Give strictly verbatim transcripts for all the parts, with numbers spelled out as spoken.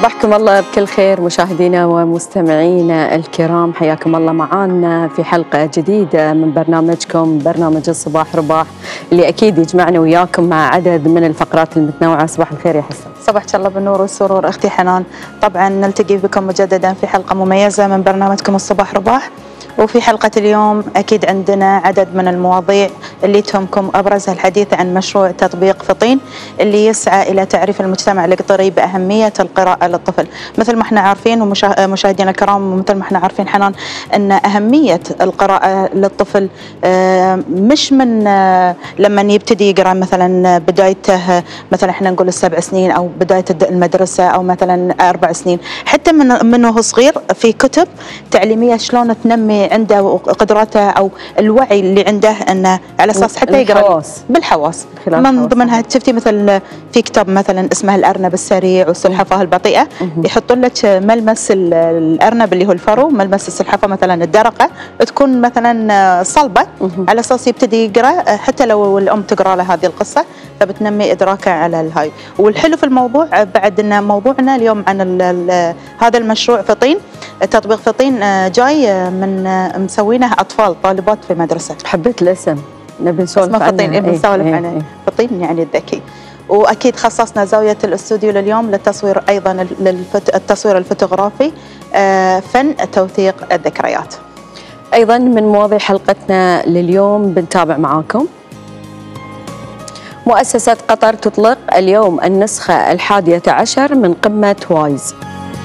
صبحكم الله بكل خير مشاهدينا ومستمعينا الكرام، حياكم الله معانا في حلقة جديدة من برنامجكم برنامج الصباح رباح اللي أكيد يجمعنا وياكم مع عدد من الفقرات المتنوعة. صباح الخير يا حسن. صباحك الله بالنور والسرور أختي حنان. طبعا نلتقي بكم مجددا في حلقة مميزة من برنامجكم الصباح رباح، وفي حلقة اليوم أكيد عندنا عدد من المواضيع اللي تهمكم، أبرزها الحديث عن مشروع تطبيق فطين اللي يسعى إلى تعريف المجتمع القطري بأهمية القراءة للطفل. مثل ما احنا عارفين ومشاهدينا الكرام، ومثل ما احنا عارفين حنان أن أهمية القراءة للطفل مش من لما يبتدي يقرأ مثلا بدايته، مثلا احنا نقول السبع سنين أو بداية المدرسة أو مثلا أربع سنين، حتى من منه صغير في كتب تعليمية شلون تنمي عنده قدراته او الوعي اللي عنده، انه على اساس حتى يقرا بالحواس. من ضمنها شفتي مثل في كتاب مثلا اسمه الارنب السريع والسلحفاه البطيئه، يحطون لك ملمس الارنب اللي هو الفرو، ملمس السلحفاه مثلا الدرقه تكون مثلا صلبه، على اساس يبتدي يقرا حتى لو الام تقرا له هذه القصه، فبتنمي ادراكه على الهاي. والحلو في الموضوع بعد ان موضوعنا اليوم عن ال ال هذا المشروع فطين، تطبيق فطين جاي من مسوينه اطفال طالبات في مدرسه. حبيت الاسم، نبي نسولف عنه. فطين، نبي نسولف عنه. ايه فطين يعني الذكي. واكيد خصصنا زاويه الاستوديو لليوم للتصوير، ايضا للتصوير الفوتوغرافي، فن توثيق الذكريات. ايضا من مواضيع حلقتنا لليوم بنتابع معاكم. مؤسسة قطر تطلق اليوم النسخة الحادية عشر من قمة وايز.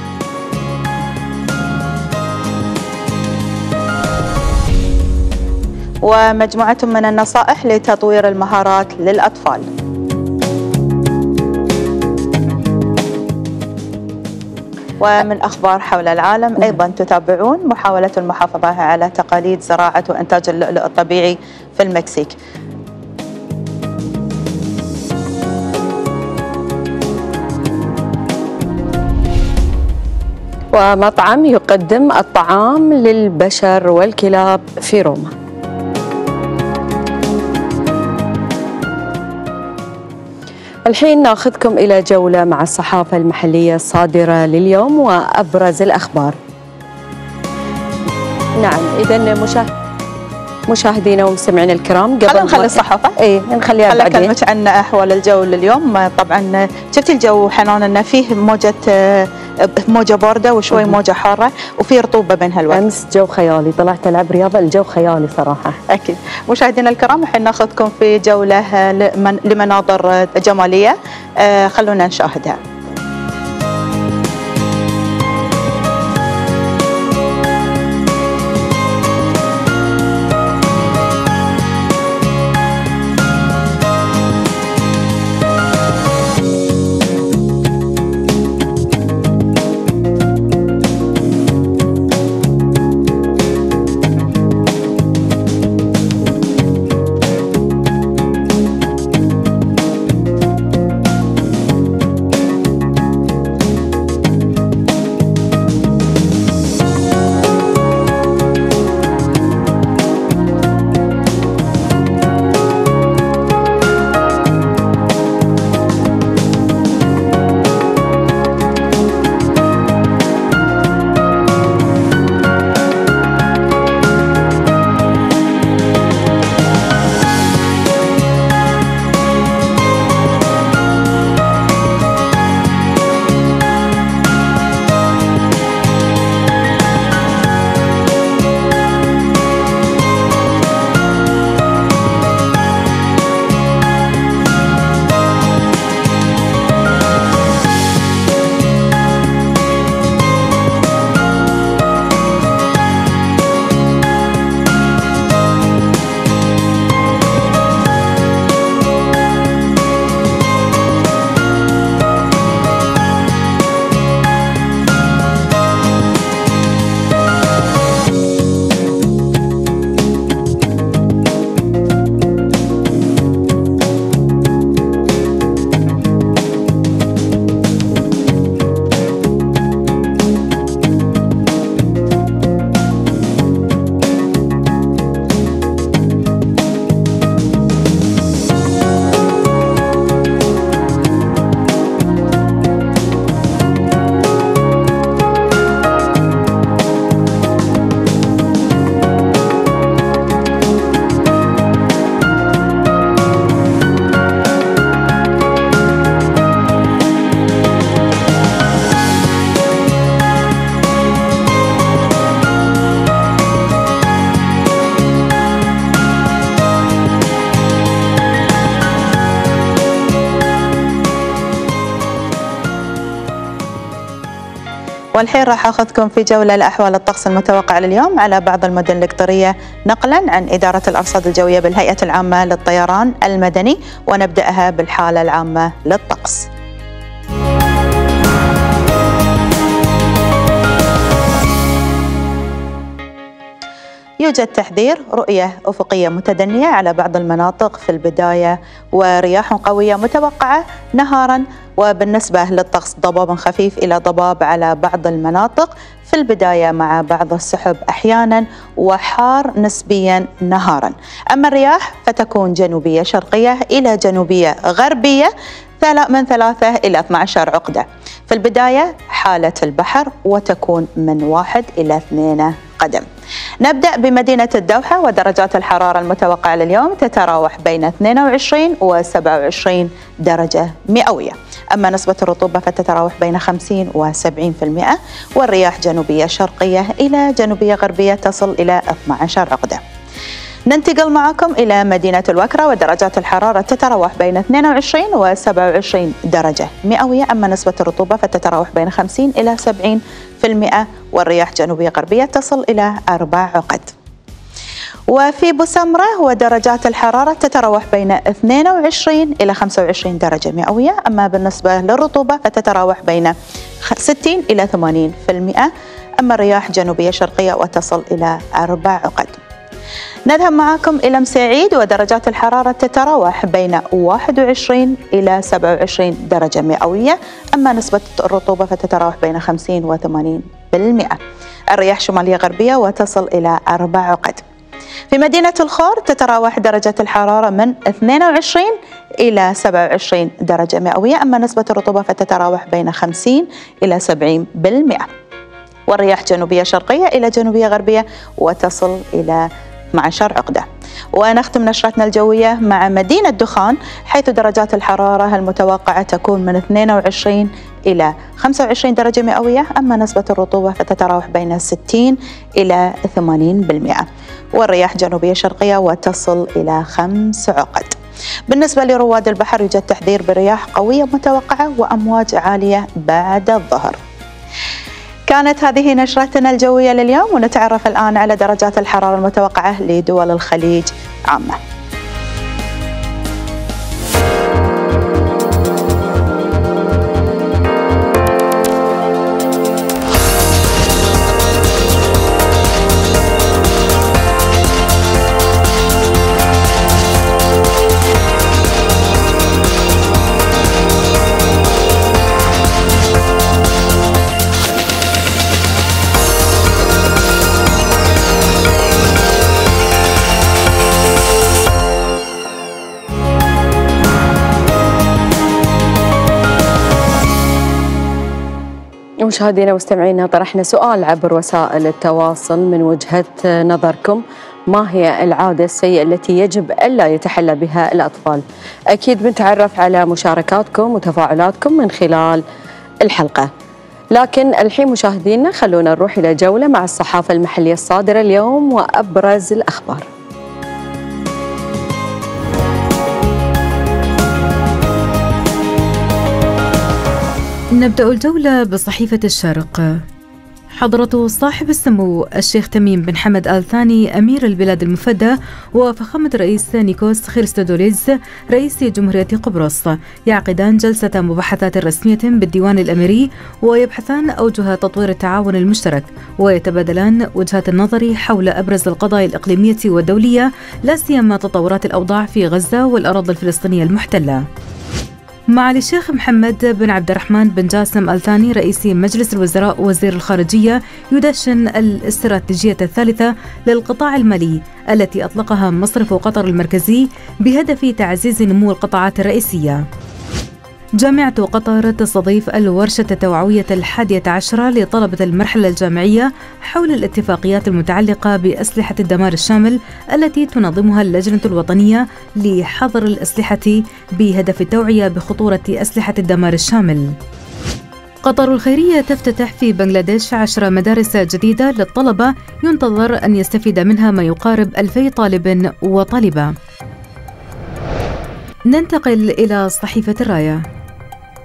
ومجموعة من النصائح لتطوير المهارات للأطفال. ومن أخبار حول العالم أيضا تتابعون محاولة المحافظة على تقاليد زراعة وإنتاج اللؤلؤ الطبيعي في المكسيك. ومطعم يقدم الطعام للبشر والكلاب في روما. الحين ناخذكم إلى جولة مع الصحافة المحلية الصادرة لليوم وأبرز الأخبار. نعم، إذا مشاهد مشاهدينا ومستمعينا الكرام، قبل نخلي الصحافة اي نخليها بعدين. خلينا نكلمك عن احوال الجو لليوم. طبعا شفتي الجو حنان انه فيه موجة موجة باردة وشوي موجة حارة وفي رطوبة بين هالوقت. امس جو خيالي، طلعت العب رياضة، الجو خيالي صراحة. اكيد. مشاهدينا الكرام، الحين ناخذكم في جولة لمناظر جمالية، خلونا نشاهدها. والحين راح أخذكم في جولة لأحوال الطقس المتوقع لليوم على بعض المدن القطرية نقلا عن إدارة الأرصاد الجوية بالهيئة العامة للطيران المدني، ونبدأها بالحالة العامة للطقس. يوجد تحذير رؤية أفقية متدنية على بعض المناطق في البداية، ورياح قوية متوقعة نهارا، وبالنسبة للطقس ضباب خفيف إلى ضباب على بعض المناطق في البداية مع بعض السحب أحيانا، وحار نسبيا نهارا. أما الرياح فتكون جنوبية شرقية إلى جنوبية غربية من ثلاثة إلى اثني عشر عقدة في البداية حالة البحر، وتكون من واحد إلى اثنين قدم. نبدأ بمدينة الدوحة، ودرجات الحرارة المتوقعة لليوم تتراوح بين اثنين وعشرين و سبعة وعشرين درجة مئوية. أما نسبة الرطوبة فتتراوح بين خمسين و سبعين بالمئة، والرياح جنوبية شرقية إلى جنوبية غربية تصل إلى اثني عشر عقدة. ننتقل معكم إلى مدينة الوكرة، ودرجات الحرارة تتراوح بين اثنين وعشرين و سبعة وعشرين درجة مئوية. أما نسبة الرطوبة فتتراوح بين خمسين إلى سبعين بالمئة، والرياح جنوبية غربية تصل إلى أربع عقد. وفي بوسمرة ودرجات الحرارة تتراوح بين اثنين وعشرين إلى خمسة وعشرين درجة مئوية. أما بالنسبة للرطوبة فتتراوح بين ستين إلى ثمانين بالمئة. أما الرياح جنوبية شرقية وتصل إلى أربع عقد. نذهب معكم إلى مساعيد، ودرجات الحرارة تتراوح بين واحد وعشرين إلى سبعة وعشرين درجة مئوية. أما نسبة الرطوبة فتتراوح بين خمسين و ثمانين بالمئة. الرياح شمالية غربية وتصل إلى أربع عقد. في مدينة الخور تتراوح درجة الحرارة من اثنين وعشرين إلى سبعة وعشرين درجة مئوية. أما نسبة الرطوبة فتتراوح بين خمسين إلى سبعين بالمئة. والرياح جنوبية شرقية إلى جنوبية غربية وتصل إلى اثني عشر عقدة. ونختم نشرتنا الجوية مع مدينة دخان، حيث درجات الحرارة المتوقعة تكون من اثنين وعشرين إلى خمسة وعشرين درجة مئوية. أما نسبة الرطوبة فتتراوح بين ستين إلى ثمانين بالمئة. والرياح جنوبية شرقية وتصل إلى خمس عقد. بالنسبة لرواد البحر يوجد تحذير برياح قوية متوقعة وأمواج عالية بعد الظهر. كانت هذه نشرتنا الجوية لليوم، ونتعرف الآن على درجات الحرارة المتوقعة لدول الخليج عامة. مشاهدينا ومستمعينا، طرحنا سؤال عبر وسائل التواصل من وجهة نظركم: ما هي العادة السيئة التي يجب ألا يتحلى بها الأطفال؟ أكيد بنتعرف على مشاركاتكم وتفاعلاتكم من خلال الحلقة، لكن الحين مشاهدينا خلونا نروح إلى جولة مع الصحافة المحلية الصادرة اليوم وأبرز الأخبار. نبدأ الجولة بصحيفة الشرق. حضرة صاحب السمو الشيخ تميم بن حمد آل ثاني أمير البلاد المفدى وفخامة الرئيس نيكوس خريستودوليز رئيس جمهورية قبرص يعقدان جلسة مباحثات رسمية بالديوان الأميري، ويبحثان أوجه تطوير التعاون المشترك، ويتبادلان وجهات النظر حول أبرز القضايا الإقليمية والدولية، لا سيما تطورات الأوضاع في غزة والأراضي الفلسطينية المحتلة. معالي الشيخ محمد بن عبد الرحمن بن جاسم آل ثاني رئيس مجلس الوزراء وزير الخارجية يدشن الاستراتيجية الثالثة للقطاع المالي التي أطلقها مصرف قطر المركزي بهدف تعزيز نمو القطاعات الرئيسية. جامعة قطر تستضيف الورشة التوعوية الحادية عشرة لطلبة المرحلة الجامعية حول الاتفاقيات المتعلقة بأسلحة الدمار الشامل التي تنظمها اللجنة الوطنية لحظر الأسلحة بهدف التوعية بخطورة أسلحة الدمار الشامل. قطر الخيرية تفتتح في بنغلاديش عشر مدارس جديدة للطلبة ينتظر أن يستفيد منها ما يقارب ألفي طالب وطالبة. ننتقل إلى صحيفة الراية.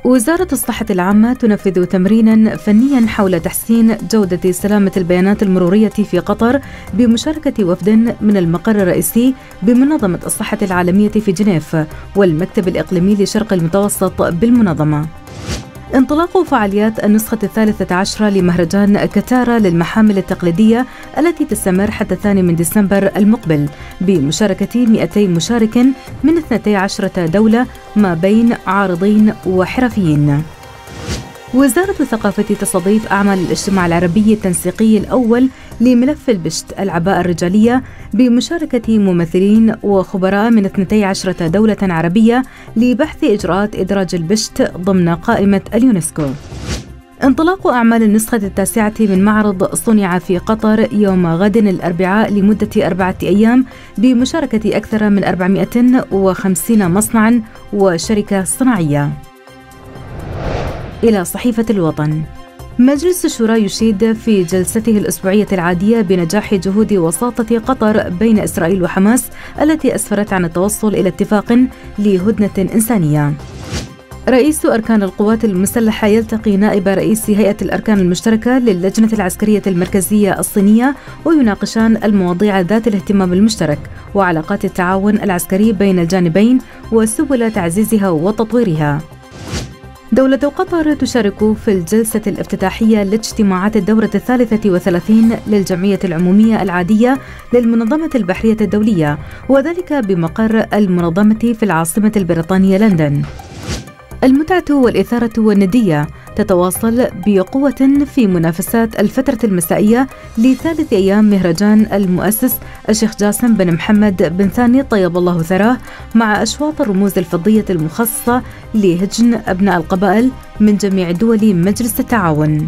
وزارة الصحة العامة تنفذ تمرينا فنيا حول تحسين جودة سلامة البيانات المرورية في قطر بمشاركة وفد من المقر الرئيسي بمنظمة الصحة العالمية في جنيف والمكتب الإقليمي لشرق المتوسط بالمنظمة. انطلاق فعاليات النسخة الثالثة عشرة لمهرجان كتارا للمحامل التقليدية التي تستمر حتى الثاني من ديسمبر المقبل بمشاركة مئتي مشارك من اثنتي عشرة دولة ما بين عارضين وحرفيين. وزارة الثقافة تستضيف أعمال الاجتماع العربي التنسيقي الأول لملف البشت العباءة الرجالية بمشاركة ممثلين وخبراء من اثنتي عشرة دولة عربية لبحث إجراءات إدراج البشت ضمن قائمة اليونسكو. انطلاق أعمال النسخة التاسعة من معرض صنع في قطر يوم غد الأربعاء لمدة أربعة أيام بمشاركة أكثر من أربعمائة وخمسين مصنعاً وشركة صناعية. إلى صحيفة الوطن. مجلس الشورى يشيد في جلسته الأسبوعية العادية بنجاح جهود وساطة قطر بين إسرائيل وحماس التي أسفرت عن التوصل إلى اتفاق لهدنة إنسانية. رئيس أركان القوات المسلحة يلتقي نائب رئيس هيئة الأركان المشتركة للجنة العسكرية المركزية الصينية ويناقشان المواضيع ذات الاهتمام المشترك وعلاقات التعاون العسكري بين الجانبين وسبل تعزيزها وتطويرها. دولة قطر تشارك في الجلسة الافتتاحية لاجتماعات الدورة الثالثة وثلاثين للجمعية العمومية العادية للمنظمة البحرية الدولية وذلك بمقر المنظمة في العاصمة البريطانية لندن. المتعة والإثارة والندية تتواصل بقوة في منافسات الفترة المسائية لثالث أيام مهرجان المؤسس الشيخ جاسم بن محمد بن ثاني طيب الله ثراه مع أشواط الرموز الفضية المخصصة لهجن أبناء القبائل من جميع دول مجلس التعاون.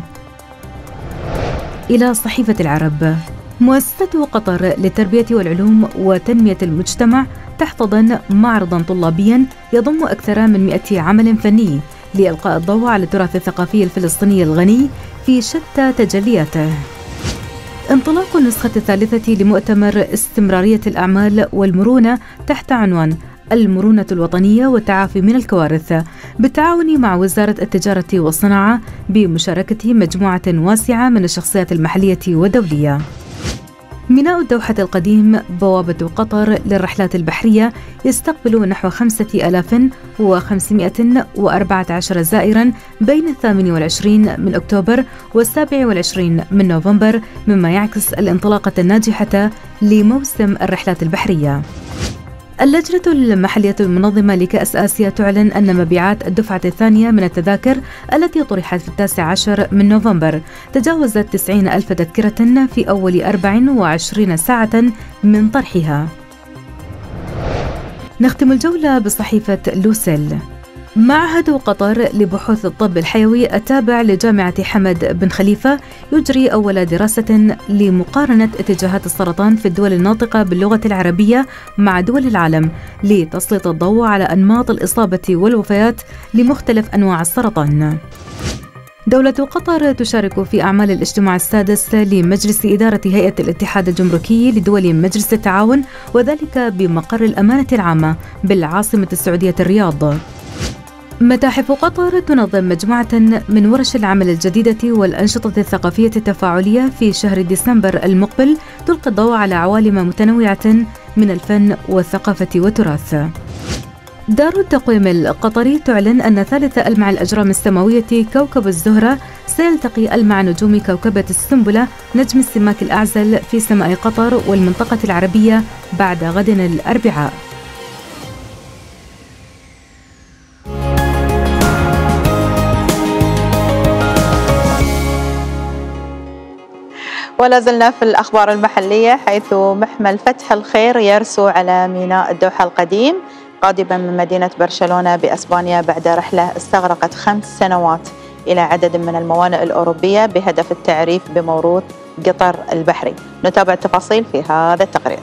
إلى صحيفة العرب. مؤسسة قطر للتربية والعلوم وتنمية المجتمع تحتضن معرضاً طلابياً يضم أكثر من مئة عمل فني لإلقاء الضوء على التراث الثقافي الفلسطيني الغني في شتى تجلياته. انطلاق النسخة الثالثة لمؤتمر استمرارية الأعمال والمرونة تحت عنوان المرونة الوطنية والتعافي من الكوارث بالتعاون مع وزارة التجارة والصناعة بمشاركة مجموعة واسعة من الشخصيات المحلية والدولية. ميناء الدوحة القديم بوابة قطر للرحلات البحرية يستقبل نحو خمسة آلاف وخمسمائة وأربعة عشر زائراً بين الثامن والعشرين من أكتوبر والسابع والعشرين من نوفمبر مما يعكس الانطلاقة الناجحة لموسم الرحلات البحرية. اللجنة المحلية المنظمة لكأس آسيا تعلن أن مبيعات الدفعة الثانية من التذاكر التي طرحت في التاسع عشر من نوفمبر تجاوزت تسعين ألف تذكرة في أول أربع وعشرين ساعة من طرحها. نختم الجولة بصحيفة لوسيل. معهد قطر لبحوث الطب الحيوي التابع لجامعة حمد بن خليفة يجري أول دراسة لمقارنة اتجاهات السرطان في الدول الناطقة باللغة العربية مع دول العالم لتسليط الضوء على أنماط الإصابة والوفيات لمختلف أنواع السرطان. دولة قطر تشارك في أعمال الاجتماع السادس لمجلس إدارة هيئة الاتحاد الجمركي لدول مجلس التعاون وذلك بمقر الأمانة العامة بالعاصمة السعودية الرياض. متاحف قطر تنظم مجموعة من ورش العمل الجديدة والأنشطة الثقافية التفاعلية في شهر ديسمبر المقبل تلقي الضوء على عوالم متنوعة من الفن والثقافة والتراث. دار التقويم القطري تعلن أن ثالث ألمع الأجرام السماوية كوكب الزهرة سيلتقي ألمع نجوم كوكبة السنبلة نجم السماك الأعزل في سماء قطر والمنطقة العربية بعد غد الأربعاء. ولا زلنا في الأخبار المحلية حيث محمل فتح الخير يرسو على ميناء الدوحة القديم قادما من مدينة برشلونة بأسبانيا بعد رحلة استغرقت خمس سنوات إلى عدد من الموانئ الأوروبية بهدف التعريف بموروث قطر البحري. نتابع التفاصيل في هذا التقرير.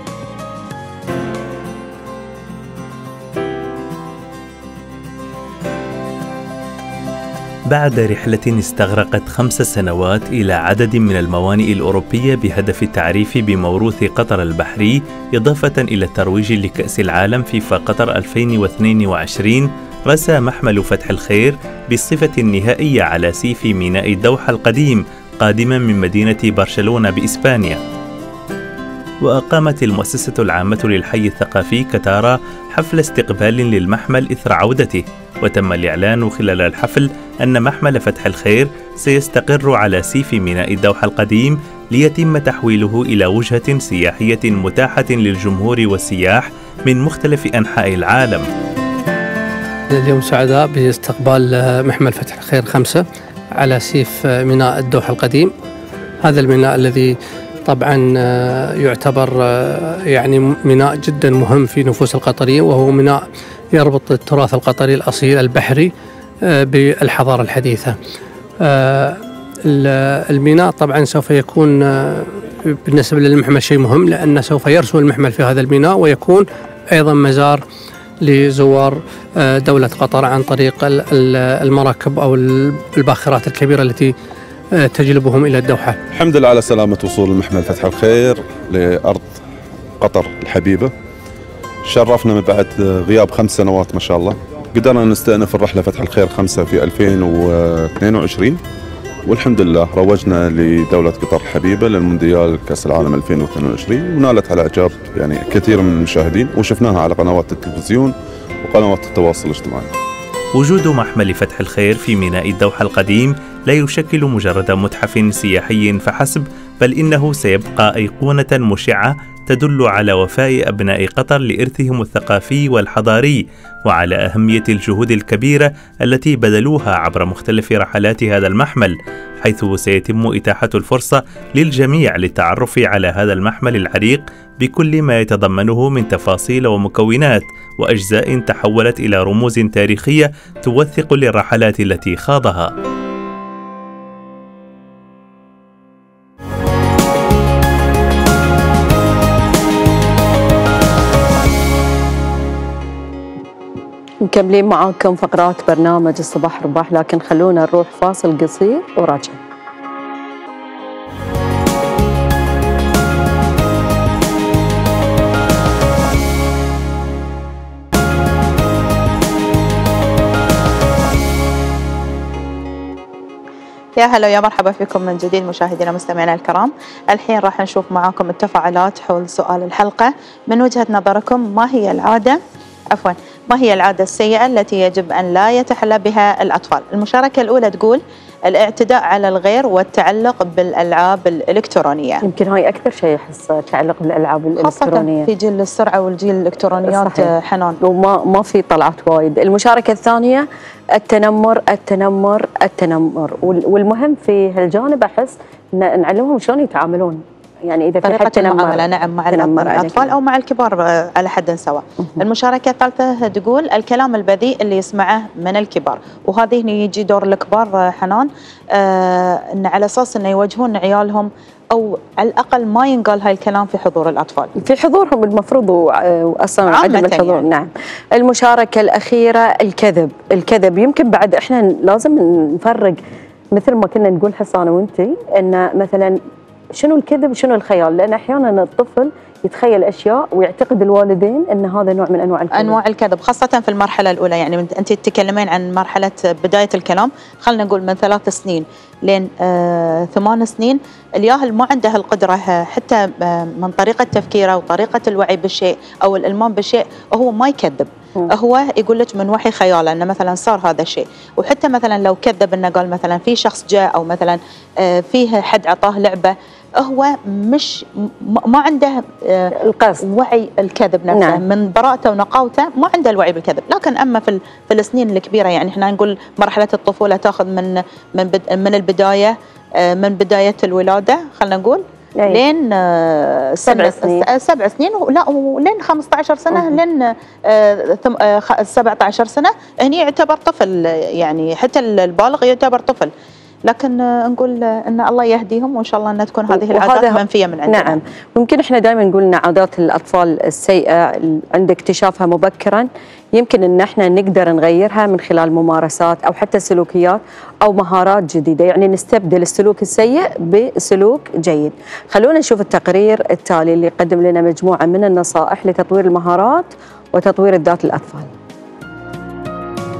بعد رحلة استغرقت خمس سنوات إلى عدد من الموانئ الأوروبية بهدف التعريف بموروث قطر البحري إضافة إلى الترويج لكأس العالم فيفا قطر ألفين واثنين وعشرين، رسى محمل فتح الخير بالصفة النهائية على سيف ميناء الدوحة القديم قادما من مدينة برشلونة بإسبانيا. وأقامت المؤسسة العامة للحي الثقافي كتارا حفل استقبال للمحمل إثر عودته، وتم الإعلان خلال الحفل أن محمل فتح الخير سيستقر على سيف ميناء الدوحة القديم ليتم تحويله إلى وجهة سياحية متاحة للجمهور والسياح من مختلف أنحاء العالم. اليوم سعداء باستقبال محمل فتح الخير خمسة على سيف ميناء الدوحة القديم. هذا الميناء الذي طبعا يعتبر يعني ميناء جدا مهم في نفوس القطريين، وهو ميناء يربط التراث القطري الأصيل البحري بالحضارة الحديثة. الميناء طبعا سوف يكون بالنسبة للمحمل شيء مهم، لأنه سوف يرسو المحمل في هذا الميناء ويكون أيضا مزار لزوار دولة قطر عن طريق المراكب أو الباخرات الكبيرة التي تجلبهم إلى الدوحة. الحمد لله على سلامة وصول المحمل فتح الخير لأرض قطر الحبيبة. شرفنا من بعد غياب خمس سنوات ما شاء الله، قدرنا نستأنف الرحلة فتح الخير خمسة في ألفين واثنين وعشرين، والحمد لله روجنا لدولة قطر الحبيبة للمونديال كأس العالم ألفين واثنين وعشرين، ونالت على إعجاب يعني كثير من المشاهدين، وشفناها على قنوات التلفزيون وقنوات التواصل الاجتماعي. وجود محمل فتح الخير في ميناء الدوحة القديم لا يشكل مجرد متحف سياحي فحسب، بل إنه سيبقى أيقونة مشعة تدل على وفاء أبناء قطر لإرثهم الثقافي والحضاري، وعلى أهمية الجهود الكبيرة التي بذلوها عبر مختلف رحلات هذا المحمل، حيث سيتم إتاحة الفرصة للجميع للتعرف على هذا المحمل العريق بكل ما يتضمنه من تفاصيل ومكونات وأجزاء تحولت إلى رموز تاريخية توثق للرحلات التي خاضها. مكملين معاكم فقرات برنامج الصباح رباح، لكن خلونا نروح فاصل قصير وراجع. يا هلا ويا مرحبا فيكم من جديد مشاهدينا مستمعينا الكرام. الحين راح نشوف معاكم التفاعلات حول سؤال الحلقة. من وجهة نظركم ما هي العادة عفوا ما هي العادة السيئة التي يجب أن لا يتحلى بها الأطفال؟ المشاركة الأولى تقول الاعتداء على الغير والتعلق بالألعاب الإلكترونية. يمكن هاي أكثر شيء يحس تعلق بالألعاب الإلكترونية، خاصة في جيل السرعة والجيل الإلكترونيات. صحيح. حنان، وما ما في طلعت وايد. المشاركة الثانية التنمر التنمر التنمر، والمهم في هالجانب أحس نعلمهم شلون يتعاملون، يعني إذا في حد المعاملة نعم مع الأطفال أو مع الكبار على حد سواء. المشاركة الثالثة تقول الكلام البذيء اللي يسمعه من الكبار، وهذه هنا يجي دور الكبار حنان، آه إن على أساس إنه يوجهون عيالهم أو على الأقل ما ينقال هاي الكلام في حضور الأطفال، في حضورهم المفروض، وأصلا عدم الحضور. يعني. نعم. المشاركة الأخيرة الكذب الكذب يمكن بعد إحنا لازم نفرق، مثل ما كنا نقول حصة أنا وأنتي، إن مثلا شنو الكذب وشنو الخيال، لأن أحيانا الطفل يتخيل أشياء ويعتقد الوالدين أن هذا نوع من أنواع الكذب. أنواع الكذب خاصة في المرحلة الأولى، يعني أنت تتكلمين عن مرحلة بداية الكلام، خلنا نقول من ثلاث سنين لين آه ثمان سنين. الياهل ما عنده القدرة حتى آه من طريقة تفكيره وطريقة الوعي بالشيء أو الإلمام بالشيء، هو ما يكذب، هو يقول لك من وحي خياله انه مثلا صار هذا الشيء. وحتى مثلا لو كذب انه قال مثلا في شخص جاء او مثلا فيه حد عطاه لعبه، هو مش ما عنده القصد وعي الكذب نفسه. نعم. من براءته ونقاوته ما عنده الوعي بالكذب. لكن اما في في السنين الكبيره، يعني احنا نقول مرحله الطفوله تاخذ من من من البدايه، من بدايه الولاده خلينا نقول أي. لين سبع سنين سبع سنين لا ولين خمسة عشر سنه أوه. لين سبعة عشر سنه هني يعتبر طفل، يعني حتى البالغ يعتبر طفل. لكن نقول ان الله يهديهم وان شاء الله ان تكون هذه العادات منفيه من عندنا. نعم. ممكن احنا دائما نقول ان عادات الاطفال السيئه عند اكتشافها مبكرا يمكن ان احنا نقدر نغيرها من خلال ممارسات او حتى سلوكيات او مهارات جديده، يعني نستبدل السلوك السيء بسلوك جيد. خلونا نشوف التقرير التالي اللي يقدم لنا مجموعه من النصائح لتطوير المهارات وتطوير الذات للاطفال.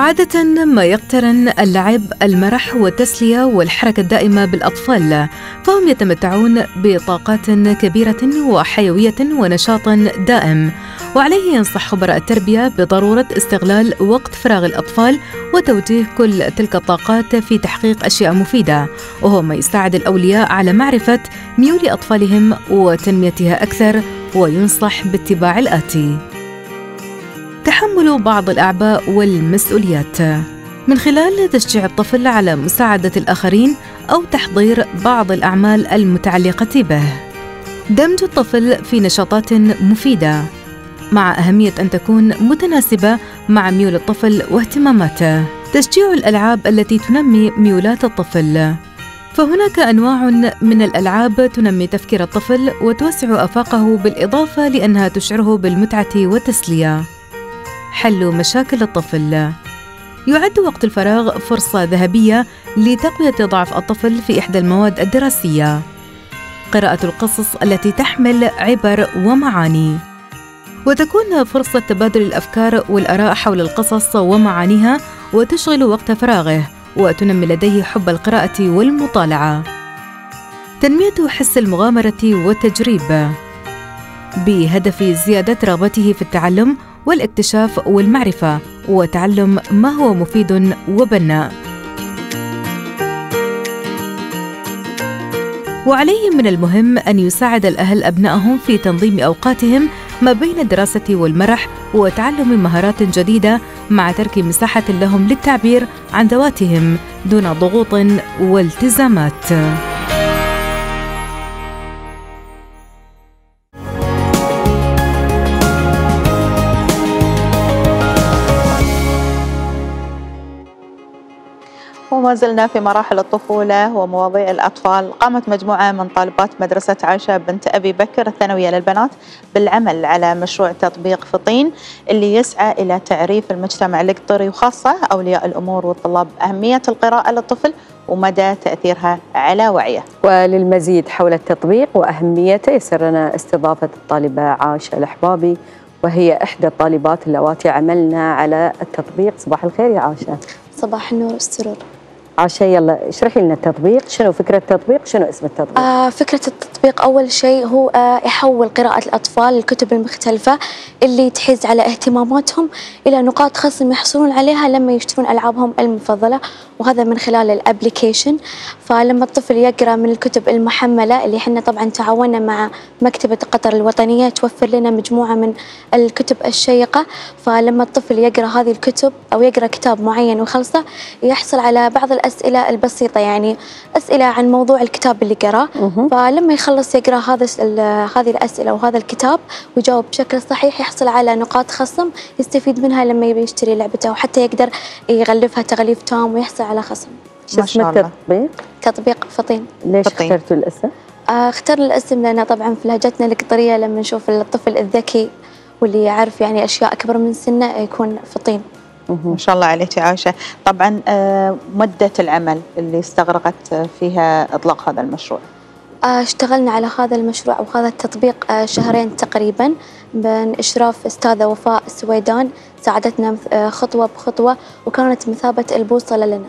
عادة ما يقترن اللعب، المرح والتسلية والحركة الدائمة بالأطفال، فهم يتمتعون بطاقات كبيرة وحيوية ونشاط دائم. وعليه ينصح خبراء التربية بضرورة استغلال وقت فراغ الأطفال وتوجيه كل تلك الطاقات في تحقيق أشياء مفيدة، وهو ما يساعد الأولياء على معرفة ميول أطفالهم وتنميتها أكثر. وينصح باتباع الآتي: تحمل بعض الأعباء والمسؤوليات من خلال تشجيع الطفل على مساعدة الآخرين أو تحضير بعض الأعمال المتعلقة به. دمج الطفل في نشاطات مفيدة مع أهمية أن تكون متناسبة مع ميول الطفل واهتماماته. تشجيع الألعاب التي تنمي ميولات الطفل، فهناك أنواع من الألعاب تنمي تفكير الطفل وتوسع آفاقه، بالإضافة لأنها تشعره بالمتعة والتسلية. حل مشاكل الطفل، يعد وقت الفراغ فرصة ذهبية لتقوية ضعف الطفل في إحدى المواد الدراسية. قراءة القصص التي تحمل عبر ومعاني، وتكون فرصة تبادل الأفكار والآراء حول القصص ومعانيها، وتشغل وقت فراغه وتنمي لديه حب القراءة والمطالعة. تنمية حس المغامرة والتجريب بهدف زيادة رغبته في التعلم والاكتشاف والمعرفة وتعلم ما هو مفيد وبناء. وعليهم من المهم أن يساعد الأهل أبنائهم في تنظيم أوقاتهم ما بين الدراسة والمرح وتعلم مهارات جديدة، مع ترك مساحة لهم للتعبير عن ذواتهم دون ضغوط والتزامات. وما زلنا في مراحل الطفولة ومواضيع الأطفال. قامت مجموعة من طالبات مدرسة عائشة بنت أبي بكر الثانوية للبنات بالعمل على مشروع تطبيق فطين اللي يسعى إلى تعريف المجتمع القطري وخاصة أولياء الأمور والطلاب أهمية القراءة للطفل ومدى تأثيرها على وعيه. وللمزيد حول التطبيق وأهميته يسرنا استضافة الطالبة عائشة الأحبابي، وهي إحدى الطالبات اللواتي عملنا على التطبيق. صباح الخير يا عائشة. صباح النور والسرور. عائشة يلا اشرحي لنا التطبيق، شنو فكرة التطبيق، شنو اسم التطبيق؟ آه فكرة التطبيق أول شيء هو آه يحول قراءة الأطفال الكتب المختلفة اللي تحيز على اهتماماتهم إلى نقاط خصم يحصلون عليها لما يشترون ألعابهم المفضلة، وهذا من خلال الابليكيشن. فلما الطفل يقرأ من الكتب المحملة اللي احنا طبعا تعاوننا مع مكتبة قطر الوطنية توفر لنا مجموعة من الكتب الشيقة، فلما الطفل يقرأ هذه الكتب أو يقرأ كتاب معين وخلصه يحصل على بعض الأسئلة البسيطة، يعني أسئلة عن موضوع الكتاب اللي قرأه، فلما يخلص يقرأ هذا هذه الأسئلة وهذا الكتاب ويجاوب بشكل صحيح يحصل على نقاط خصم يستفيد منها لما يبي يشتري لعبته، وحتى يقدر يغلفها تغليف تام ويحصل على خصم. شو اسم التطبيق؟ تطبيق فطين. ليش فطين. اخترتوا الاسم؟ آه اخترنا الاسم لأن طبعا في لهجتنا القطرية لما نشوف الطفل الذكي واللي يعرف يعني أشياء أكبر من سنه يكون فطين. ما شاء الله عليك يا عائشة. طبعا مدة العمل اللي استغرقت فيها إطلاق هذا المشروع؟ اشتغلنا على هذا المشروع وهذا التطبيق شهرين تقريبا من إشراف أستاذة وفاء السويدان، ساعدتنا خطوة بخطوة وكانت مثابة البوصلة لنا.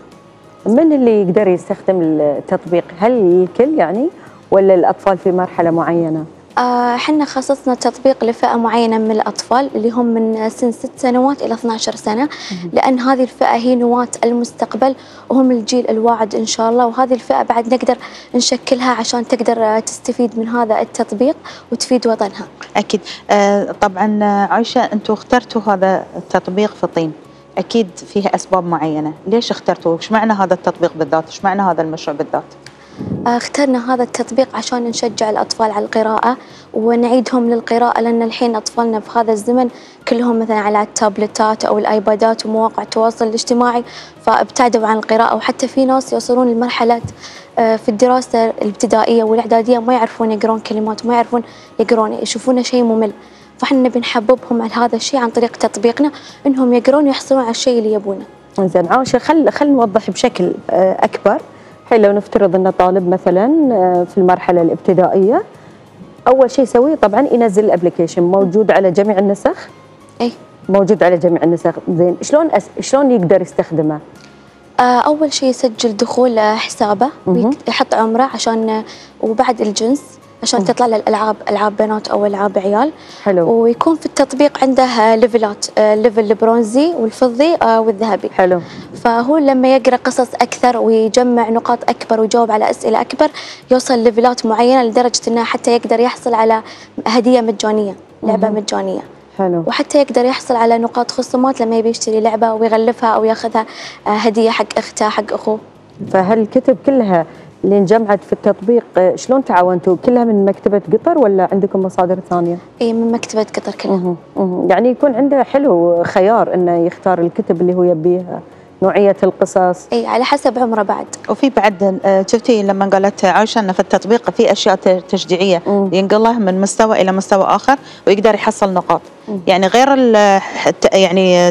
من اللي يقدر يستخدم التطبيق؟ هل الكل يعني ولا الأطفال في مرحلة معينة؟ احنا خصصنا تطبيق لفئة معينة من الأطفال اللي هم من سن ست سنوات إلى اثني عشر سنة، لأن هذه الفئة هي نواة المستقبل وهم الجيل الواعد إن شاء الله، وهذه الفئة بعد نقدر نشكلها عشان تقدر تستفيد من هذا التطبيق وتفيد وطنها. أكيد. آه طبعا عائشة أنتوا اخترتوا هذا التطبيق فطين، أكيد فيها أسباب معينة، ليش اخترتوا؟ وش معنى هذا التطبيق بالذات؟ وش معنى هذا المشروع بالذات؟ اخترنا هذا التطبيق عشان نشجع الأطفال على القراءة ونعيدهم للقراءة، لأن الحين أطفالنا في هذا الزمن كلهم مثلا على التابلتات أو الآيبادات ومواقع التواصل الاجتماعي، فابتعدوا عن القراءة، وحتى في ناس يوصلون لمرحلة في الدراسة الابتدائية والإعدادية ما يعرفون يقرون كلمات وما يعرفون يقرون، يشوفونه شيء ممل، فاحنا نبي نحببهم على هذا الشيء عن طريق تطبيقنا إنهم يقرون ويحصلون على الشيء اللي يبونه. زين عائشة، خل خل نوضح بشكل أكبر. الحين لو نفترض أن طالب مثلا في المرحلة الابتدائية، أول شيء يسويه طبعا ينزل الابلكيشن، موجود على جميع النسخ؟ أي موجود على جميع النسخ. زين شلون أس... شلون يقدر يستخدمه؟ آه، أول شيء يسجل دخول آه، حسابه ويحط عمره عشان آه، وبعد الجنس عشان تطلع له الألعاب، ألعاب بنات أو ألعاب عيال. حلو. ويكون في التطبيق عنده آه، ليفلات، آه، ليفل البرونزي والفضي آه، والذهبي. حلو. فهو لما يقرأ قصص أكثر ويجمع نقاط أكبر ويجاوب على أسئلة أكبر يوصل ليفلات معينة لدرجة أنه حتى يقدر يحصل على هدية مجانية، لعبة مجانية. حلو. وحتى يقدر يحصل على نقاط خصومات لما يبي يشتري لعبة ويغلفها أو ياخذها آه، هدية حق أخته حق أخوه. فهالكتب كلها اللي انجمعت في التطبيق شلون تعاونتوا؟ كلها من مكتبة قطر ولا عندكم مصادر ثانية؟ اي من مكتبة قطر كلها. مه. مه. يعني يكون عنده حلو خيار انه يختار الكتب اللي هو يبيها، نوعية القصص. اي على حسب عمره بعد. وفي بعد شفتي لما قالت عائشة أن في التطبيق في أشياء تشجيعية مم. ينقلها من مستوى إلى مستوى آخر ويقدر يحصل نقاط. مم. يعني غير يعني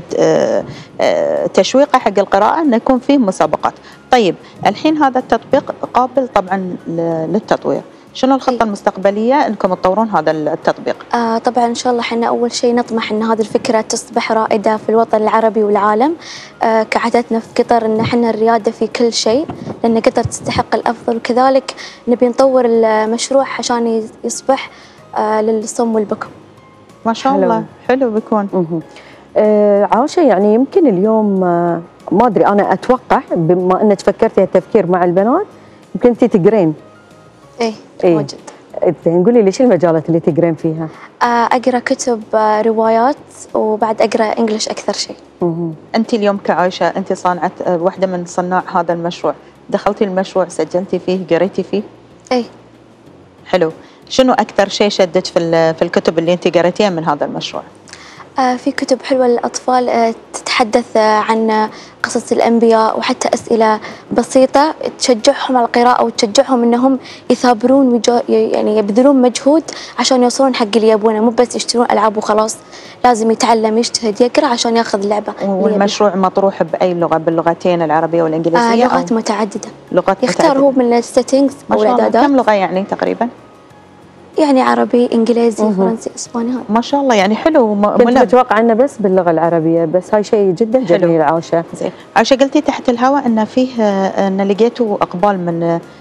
تشويقه حق القراءة أنه يكون فيه مسابقات. طيب الحين هذا التطبيق قابل طبعا للتطوير، شنو الخطة إيه؟ المستقبلية انكم تطورون هذا التطبيق؟ آه طبعا ان شاء الله احنا اول شيء نطمح ان هذه الفكرة تصبح رائدة في الوطن العربي والعالم. آه كعادتنا في قطر ان احنا الريادة في كل شيء، لان قطر تستحق الافضل، وكذلك نبي نطور المشروع عشان يصبح آه للصم والبكم. ما شاء حلو. الله حلو بيكون. آه عاشة يعني يمكن اليوم آه ما ادري، انا اتوقع بما انك فكرتي التفكير مع البنات يمكن انت تقرين. ايه إيه؟ موجود. زين قولي لي شو المجالات اللي تقرين فيها؟ آه اقرا كتب آه روايات، وبعد اقرا انجلش اكثر شيء. مه. انت اليوم كعائشة انت صانعة آه واحدة من صناع هذا المشروع، دخلتي المشروع سجلتي فيه قريتي فيه؟ ايه. حلو. شنو اكثر شيء شدك في في الكتب اللي انت قريتيها من هذا المشروع؟ آه في كتب حلوة للأطفال آه تتحدث آه عن قصص الأنبياء، وحتى أسئلة بسيطة تشجعهم على القراءة وتشجعهم أنهم يثابرون يعني يبذلون مجهود عشان يوصلون حق اللي يبونه، مو بس يشترون ألعاب وخلاص، لازم يتعلم يجتهد يقرأ عشان ياخذ اللعبة. والمشروع مطروح بأي لغة؟ باللغتين العربية والإنجليزية؟ آه لغات متعددة. لغات يختار متعددة. هو من السيتنجز أو الإعدادات. كم لغة يعني تقريبا؟ يعني عربي، انجليزي، مه. فرنسي، اسباني. هذا ما شاء الله يعني حلو. كنت متوقع انه بس باللغه العربيه، بس هاي شيء جدا جميل. عائشه زين. عائشه قلتي تحت الهواء ان فيه ان لقيتوا اقبال من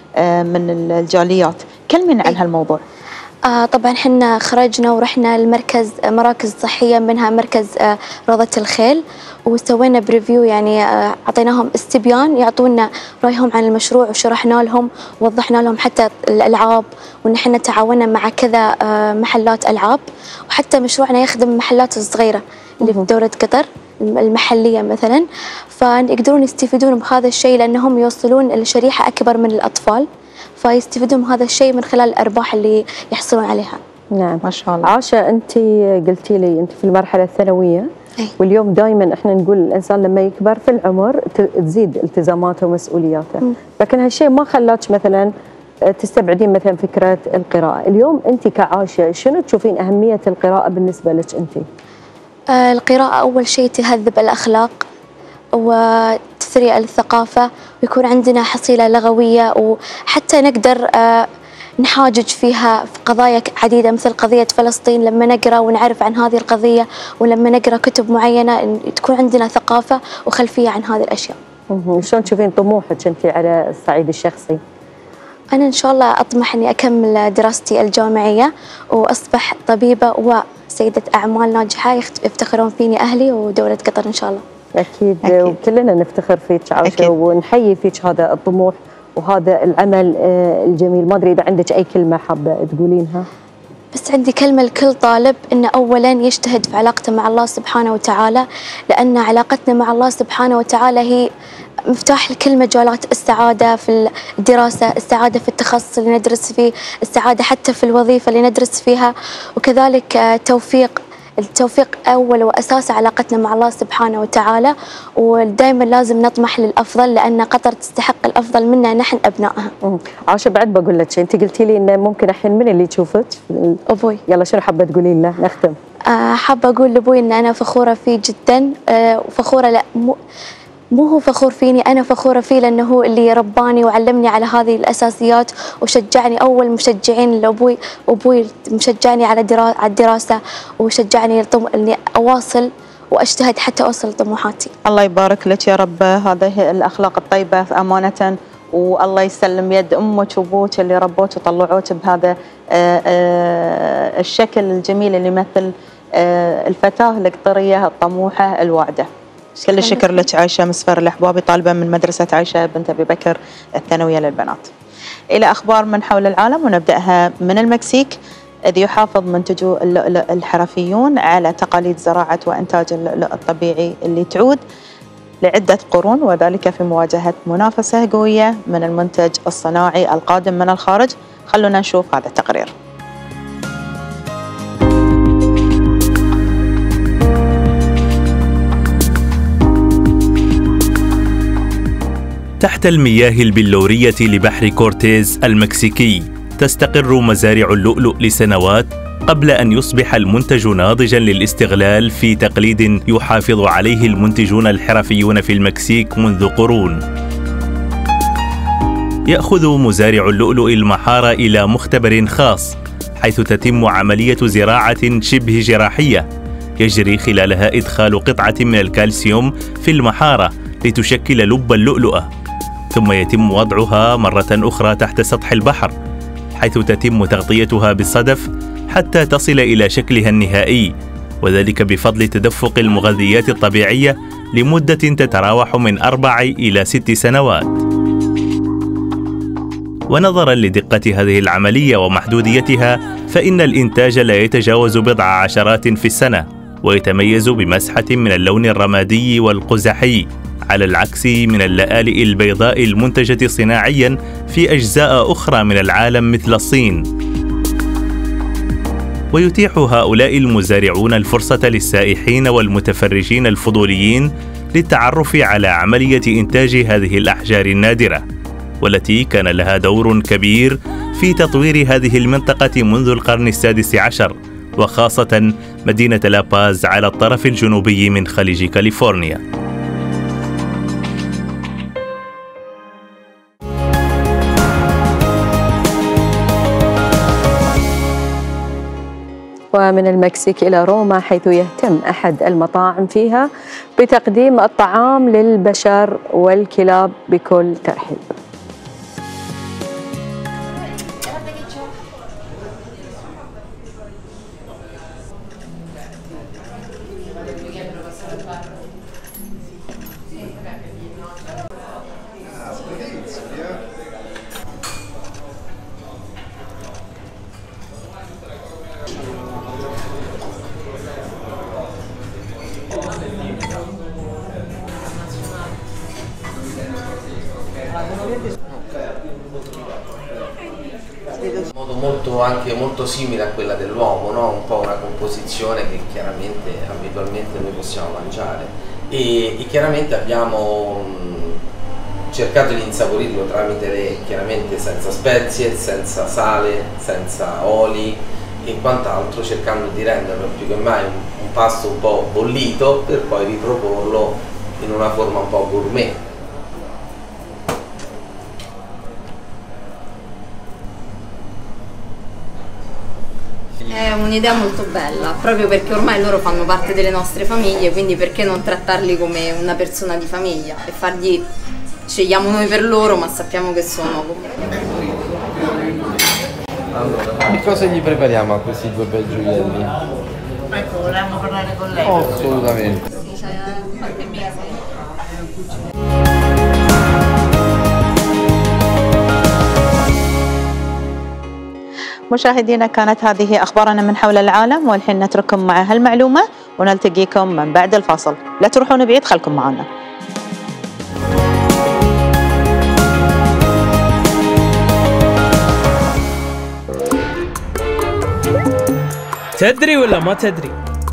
من الجاليات، كلمينا عن هالموضوع. آه طبعا احنا خرجنا ورحنا المركز مراكز صحيه، منها مركز آه روضة الخيل، وسوينا بريفيو، يعني آه اعطيناهم استبيان يعطونا رايهم عن المشروع، وشرحنا لهم ووضحنا لهم حتى الالعاب، وان احنا تعاوننا مع كذا آه محلات العاب، وحتى مشروعنا يخدم المحلات الصغيره اللي في دوله قطر المحليه مثلا، فيقدرون يستفيدون بهذا الشيء لانهم يوصلون لشريحه اكبر من الاطفال، فيستفيدون من هذا الشيء من خلال الأرباح اللي يحصلون عليها. نعم ما شاء الله. عاشة أنت قلتي لي أنت في المرحلة الثانوية. أي. واليوم دائما إحنا نقول الإنسان لما يكبر في العمر تزيد التزاماته ومسؤولياته، م. لكن هالشيء ما خلاك مثلا تستبعدين مثلا فكرة القراءة. اليوم أنت كعاشة شنو تشوفين أهمية القراءة بالنسبة لك أنت؟ آه القراءة أول شيء تهذب الأخلاق وتثري الثقافة، ويكون عندنا حصيلة لغوية، وحتى نقدر آه نحاجج فيها في قضايا عديدة مثل قضية فلسطين. لما نقرأ ونعرف عن هذه القضية، ولما نقرأ كتب معينة تكون عندنا ثقافة وخلفية عن هذه الأشياء. شلون تشوفين طموحك أنت على الصعيد الشخصي؟ أنا إن شاء الله أطمح أني أكمل دراستي الجامعية وأصبح طبيبة وسيدة أعمال ناجحة يفتخرون فيني أهلي ودولة قطر إن شاء الله. أكيد, أكيد. وكلنا نفتخر فيك عائشة، ونحيي فيك هذا الطموح وهذا العمل الجميل. ما أدري إذا عندك أي كلمة حابة تقولينها. بس عندي كلمة لكل طالب، إن أولا يجتهد في علاقته مع الله سبحانه وتعالى، لأن علاقتنا مع الله سبحانه وتعالى هي مفتاح لكل مجالات السعادة في الدراسة، السعادة في التخصص اللي ندرس فيه، السعادة حتى في الوظيفة اللي ندرس فيها، وكذلك توفيق التوفيق أول وأساس علاقتنا مع الله سبحانه وتعالى، ودائما لازم نطمح للأفضل، لأن قطر تستحق الأفضل منا نحن أبنائها. عاشة بعد بقول لك شيء، أنت قلتي لي إنه ممكن الحين من اللي تشوفك؟ أبوي. يلا شنو حابة تقولين له نختم؟ أه حابة أقول لأبوي إن أنا فخورة فيه جدا، أه وفخورة لا مو مو هو فخور فيني، أنا فخورة فيه، لأنه هو اللي رباني وعلمني على هذه الأساسيات، وشجعني أول مشجعين لأبوي. أبوي مشجعني على درا... على الدراسة، وشجعني إني أواصل وأجتهد حتى أوصل لطموحاتي. الله يبارك لك يا رب، هذه الأخلاق الطيبة أمانة، والله يسلم يد أمك وأبوك اللي ربوك وطلعوك بهذا الشكل الجميل اللي يمثل الفتاة القطرية الطموحة الواعدة. كل الشكر لك عائشة مسفر الأحبابي، طالبة من مدرسة عائشة بنت أبي بكر الثانوية للبنات. إلى أخبار من حول العالم، ونبدأها من المكسيك، إذ يحافظ منتجو اللؤلؤ الحرفيون على تقاليد زراعة وإنتاج اللؤلؤ الطبيعي اللي تعود لعدة قرون، وذلك في مواجهة منافسة قوية من المنتج الصناعي القادم من الخارج. خلونا نشوف هذا التقرير. تحت المياه البلورية لبحر كورتيز المكسيكي تستقر مزارع اللؤلؤ لسنوات قبل أن يصبح المنتج ناضجاً للاستغلال في تقليد يحافظ عليه المنتجون الحرفيون في المكسيك منذ قرون. يأخذ مزارع اللؤلؤ المحارة إلى مختبر خاص حيث تتم عملية زراعة شبه جراحية يجري خلالها إدخال قطعة من الكالسيوم في المحارة لتشكل لب اللؤلؤة، ثم يتم وضعها مرة أخرى تحت سطح البحر حيث تتم تغطيتها بالصدف حتى تصل إلى شكلها النهائي، وذلك بفضل تدفق المغذيات الطبيعية لمدة تتراوح من أربع إلى ست سنوات. ونظراً لدقة هذه العملية ومحدوديتها، فإن الإنتاج لا يتجاوز بضع عشرات في السنة، ويتميز بمسحة من اللون الرمادي والقزحي على العكس من اللآلئ البيضاء المنتجة صناعياً في أجزاء أخرى من العالم مثل الصين. ويتيح هؤلاء المزارعون الفرصة للسائحين والمتفرجين الفضوليين للتعرف على عملية إنتاج هذه الأحجار النادرة، والتي كان لها دور كبير في تطوير هذه المنطقة منذ القرن السادس عشر، وخاصة مدينة لاباز على الطرف الجنوبي من خليج كاليفورنيا. ومن المكسيك إلى روما، حيث يهتم أحد المطاعم فيها بتقديم الطعام للبشر والكلاب بكل ترحيب. Molto, anche molto simile a quella dell'uomo, no? Un po' una composizione che chiaramente abitualmente noi possiamo mangiare e, e chiaramente abbiamo mh, cercato di insaporirlo tramite le, chiaramente senza spezie, senza sale, senza oli e quant'altro, cercando di renderlo più che mai un, un pasto un po' bollito per poi riproporlo in una forma un po' gourmet. È un'idea molto bella, proprio perché ormai loro fanno parte delle nostre famiglie, quindi perché non trattarli come una persona di famiglia e fargli, scegliamo noi per loro, ma sappiamo che sono comunque. Allora, che cosa gli prepariamo a questi due bei gioielli? Ecco, volevamo parlare con lei. Oh, assolutamente. Sì, c'è qualche mese. مشاهدينا، كانت هذه أخبارنا من حول العالم، والحين نترككم مع هالمعلومة ونلتقيكم من بعد الفاصل. لا تروحون بعيد، خلكم معنا. تدري ولا ما تدري؟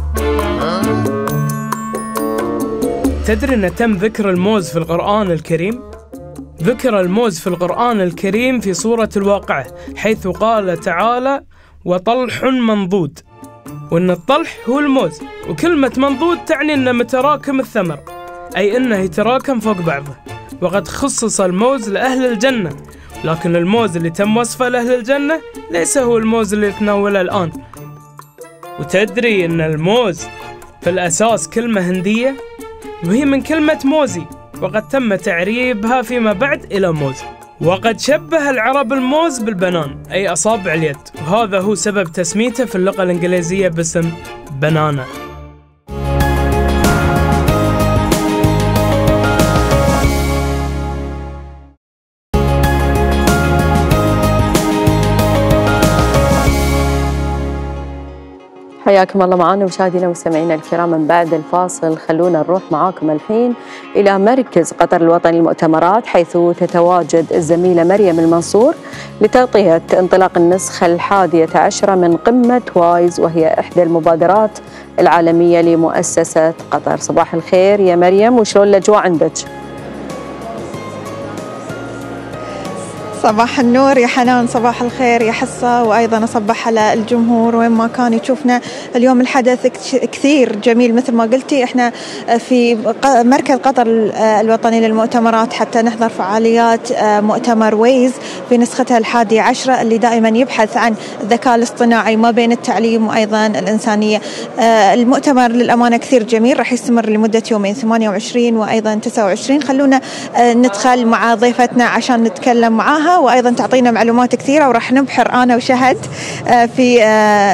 تدري أن تم ذكر الموز في القرآن الكريم؟ ذكر الموز في القرآن الكريم في سورة الواقعة، حيث قال تعالى: وطلح منضود، وأن الطلح هو الموز، وكلمة منضود تعني أنه متراكم الثمر، أي أنه يتراكم فوق بعضه. وقد خصص الموز لأهل الجنة، لكن الموز اللي تم وصفه لأهل الجنة ليس هو الموز اللي نتناوله الآن. وتدري أن الموز في الأساس كلمة هندية وهي من كلمة موزي، وقد تم تعريبها فيما بعد إلى موز. وقد شبه العرب الموز بالبنان أي أصابع اليد، وهذا هو سبب تسميته في اللغة الإنجليزية باسم بنانا. حياكم الله معنا مشاهدينا ومستمعينا الكرام. من بعد الفاصل خلونا نروح معاكم الحين إلى مركز قطر الوطني للمؤتمرات، حيث تتواجد الزميلة مريم المنصور لتغطية انطلاق النسخة الحادية عشرة من قمة وايز، وهي إحدى المبادرات العالمية لمؤسسة قطر. صباح الخير يا مريم، وشلون الأجواء عندك؟ صباح النور يا حنان، صباح الخير يا حصة، وأيضا أصبح على الجمهور وين ما كان يشوفنا. اليوم الحدث كثير جميل مثل ما قلتي، احنا في مركز قطر الوطني للمؤتمرات حتى نحضر فعاليات مؤتمر ويز في نسختها الحادية عشرة اللي دائما يبحث عن الذكاء الاصطناعي ما بين التعليم وأيضا الإنسانية. المؤتمر للأمانة كثير جميل، راح يستمر لمدة يومين ثمانية وعشرين وأيضا تسعة وعشرين. خلونا ندخل مع ضيفتنا عشان نتكلم معاها وأيضا تعطينا معلومات كثيرة، وراح نبحر أنا وشهد في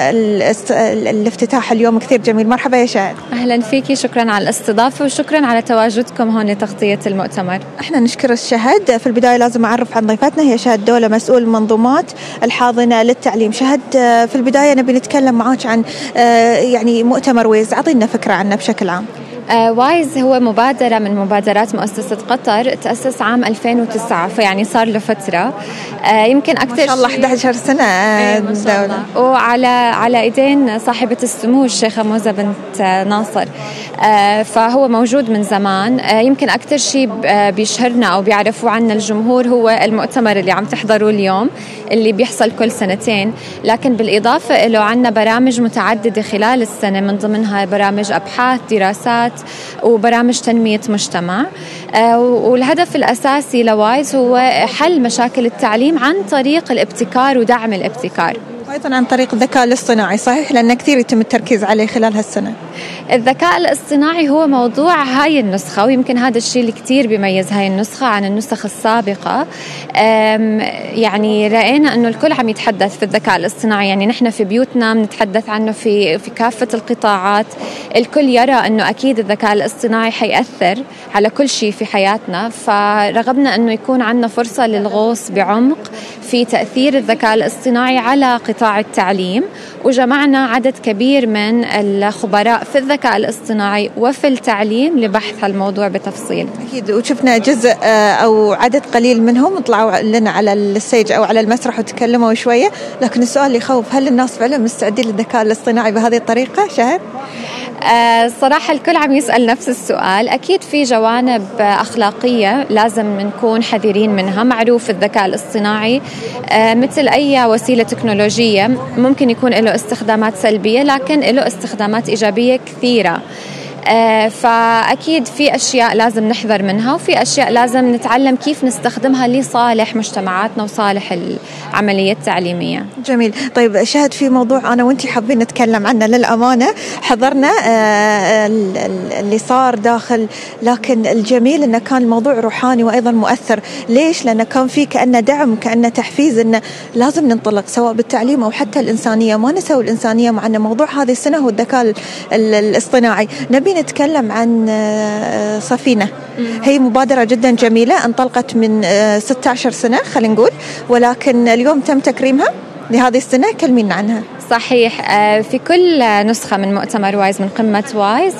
الافتتاح اليوم كثير جميل. مرحبا يا شهد. أهلا فيكي، شكرا على الاستضافة وشكرا على تواجدكم هون لتغطية المؤتمر. احنا نشكر الشهد. في البداية لازم أعرف عن ضيفتنا، هي شهد دولة، مسؤول المنظومات الحاضنة للتعليم. شهد، في البداية نبي نتكلم معاك عن يعني مؤتمر ويز، أعطينا فكرة عنه بشكل عام. وايز هو مبادرة من مبادرات مؤسسة قطر، تأسس عام ألفين وتسعة، فيعني صار له فترة يمكن أكثر. ما شاء الله إحدى عشرة سنة دولة، وعلى على إيدين صاحبة السمو الشيخة موزة بنت ناصر، فهو موجود من زمان. يمكن أكثر شيء بيشهرنا أو بيعرفوا عنا الجمهور هو المؤتمر اللي عم تحضروه اليوم اللي بيحصل كل سنتين، لكن بالإضافة له عنا برامج متعددة خلال السنة، من ضمنها برامج أبحاث، دراسات، وبرامج تنمية مجتمع. والهدف الأساسي لوايز هو حل مشاكل التعليم عن طريق الابتكار ودعم الابتكار، وأيضا عن طريق الذكاء الاصطناعي. صحيح، لأن كثير يتم التركيز عليه خلال هالسنة. الذكاء الاصطناعي هو موضوع هاي النسخة، ويمكن هذا الشيء اللي كتير بيميز هاي النسخة عن النسخ السابقة. يعني رأينا أنه الكل عم يتحدث في الذكاء الاصطناعي، يعني نحن في بيوتنا بنتحدث عنه في في كافة القطاعات. الكل يرى أنه أكيد الذكاء الاصطناعي حيأثر على كل شيء في حياتنا، فرغبنا أنه يكون عندنا فرصة للغوص بعمق في تأثير الذكاء الاصطناعي على قطاع التعليم، وجمعنا عدد كبير من الخبراء في الذكاء الاصطناعي وفي التعليم لبحث هالموضوع بتفصيل. أكيد، وشفنا جزء أو عدد قليل منهم طلعوا لنا على الستيج أو على المسرح وتكلموا شوية، لكن السؤال اللي يخوف، هل الناس فعلا مستعدين للذكاء الاصطناعي بهذه الطريقة؟ شهد؟ آه صراحة الكل عم يسأل نفس السؤال. أكيد في جوانب أخلاقية لازم نكون حذرين منها. معروف الذكاء الاصطناعي آه مثل أي وسيلة تكنولوجية ممكن يكون له استخدامات سلبية، لكن له استخدامات إيجابية كثيرة. آه فأكيد في أشياء لازم نحذر منها، وفي أشياء لازم نتعلم كيف نستخدمها لصالح مجتمعاتنا وصالح العملية التعليمية. جميل. طيب شهد، في موضوع أنا وأنتي حابين نتكلم عنه للأمانة، حضرنا آه اللي صار داخل، لكن الجميل أنه كان الموضوع روحاني وأيضا مؤثر. ليش؟ لأنه كان في كأنه دعم، كأنه تحفيز، أنه لازم ننطلق سواء بالتعليم أو حتى الإنسانية، ما نسوي الإنسانية، مع أن موضوع هذه السنة هو الذكاء الاصطناعي. نبي نتكلم عن صفينة. هي مبادرة جدا جميلة، انطلقت من ستة عشر سنة خلينا نقول، ولكن اليوم تم تكريمها لهذه السنة. كلمينا عنها. صحيح، في كل نسخة من مؤتمر وايز، من قمة وايز،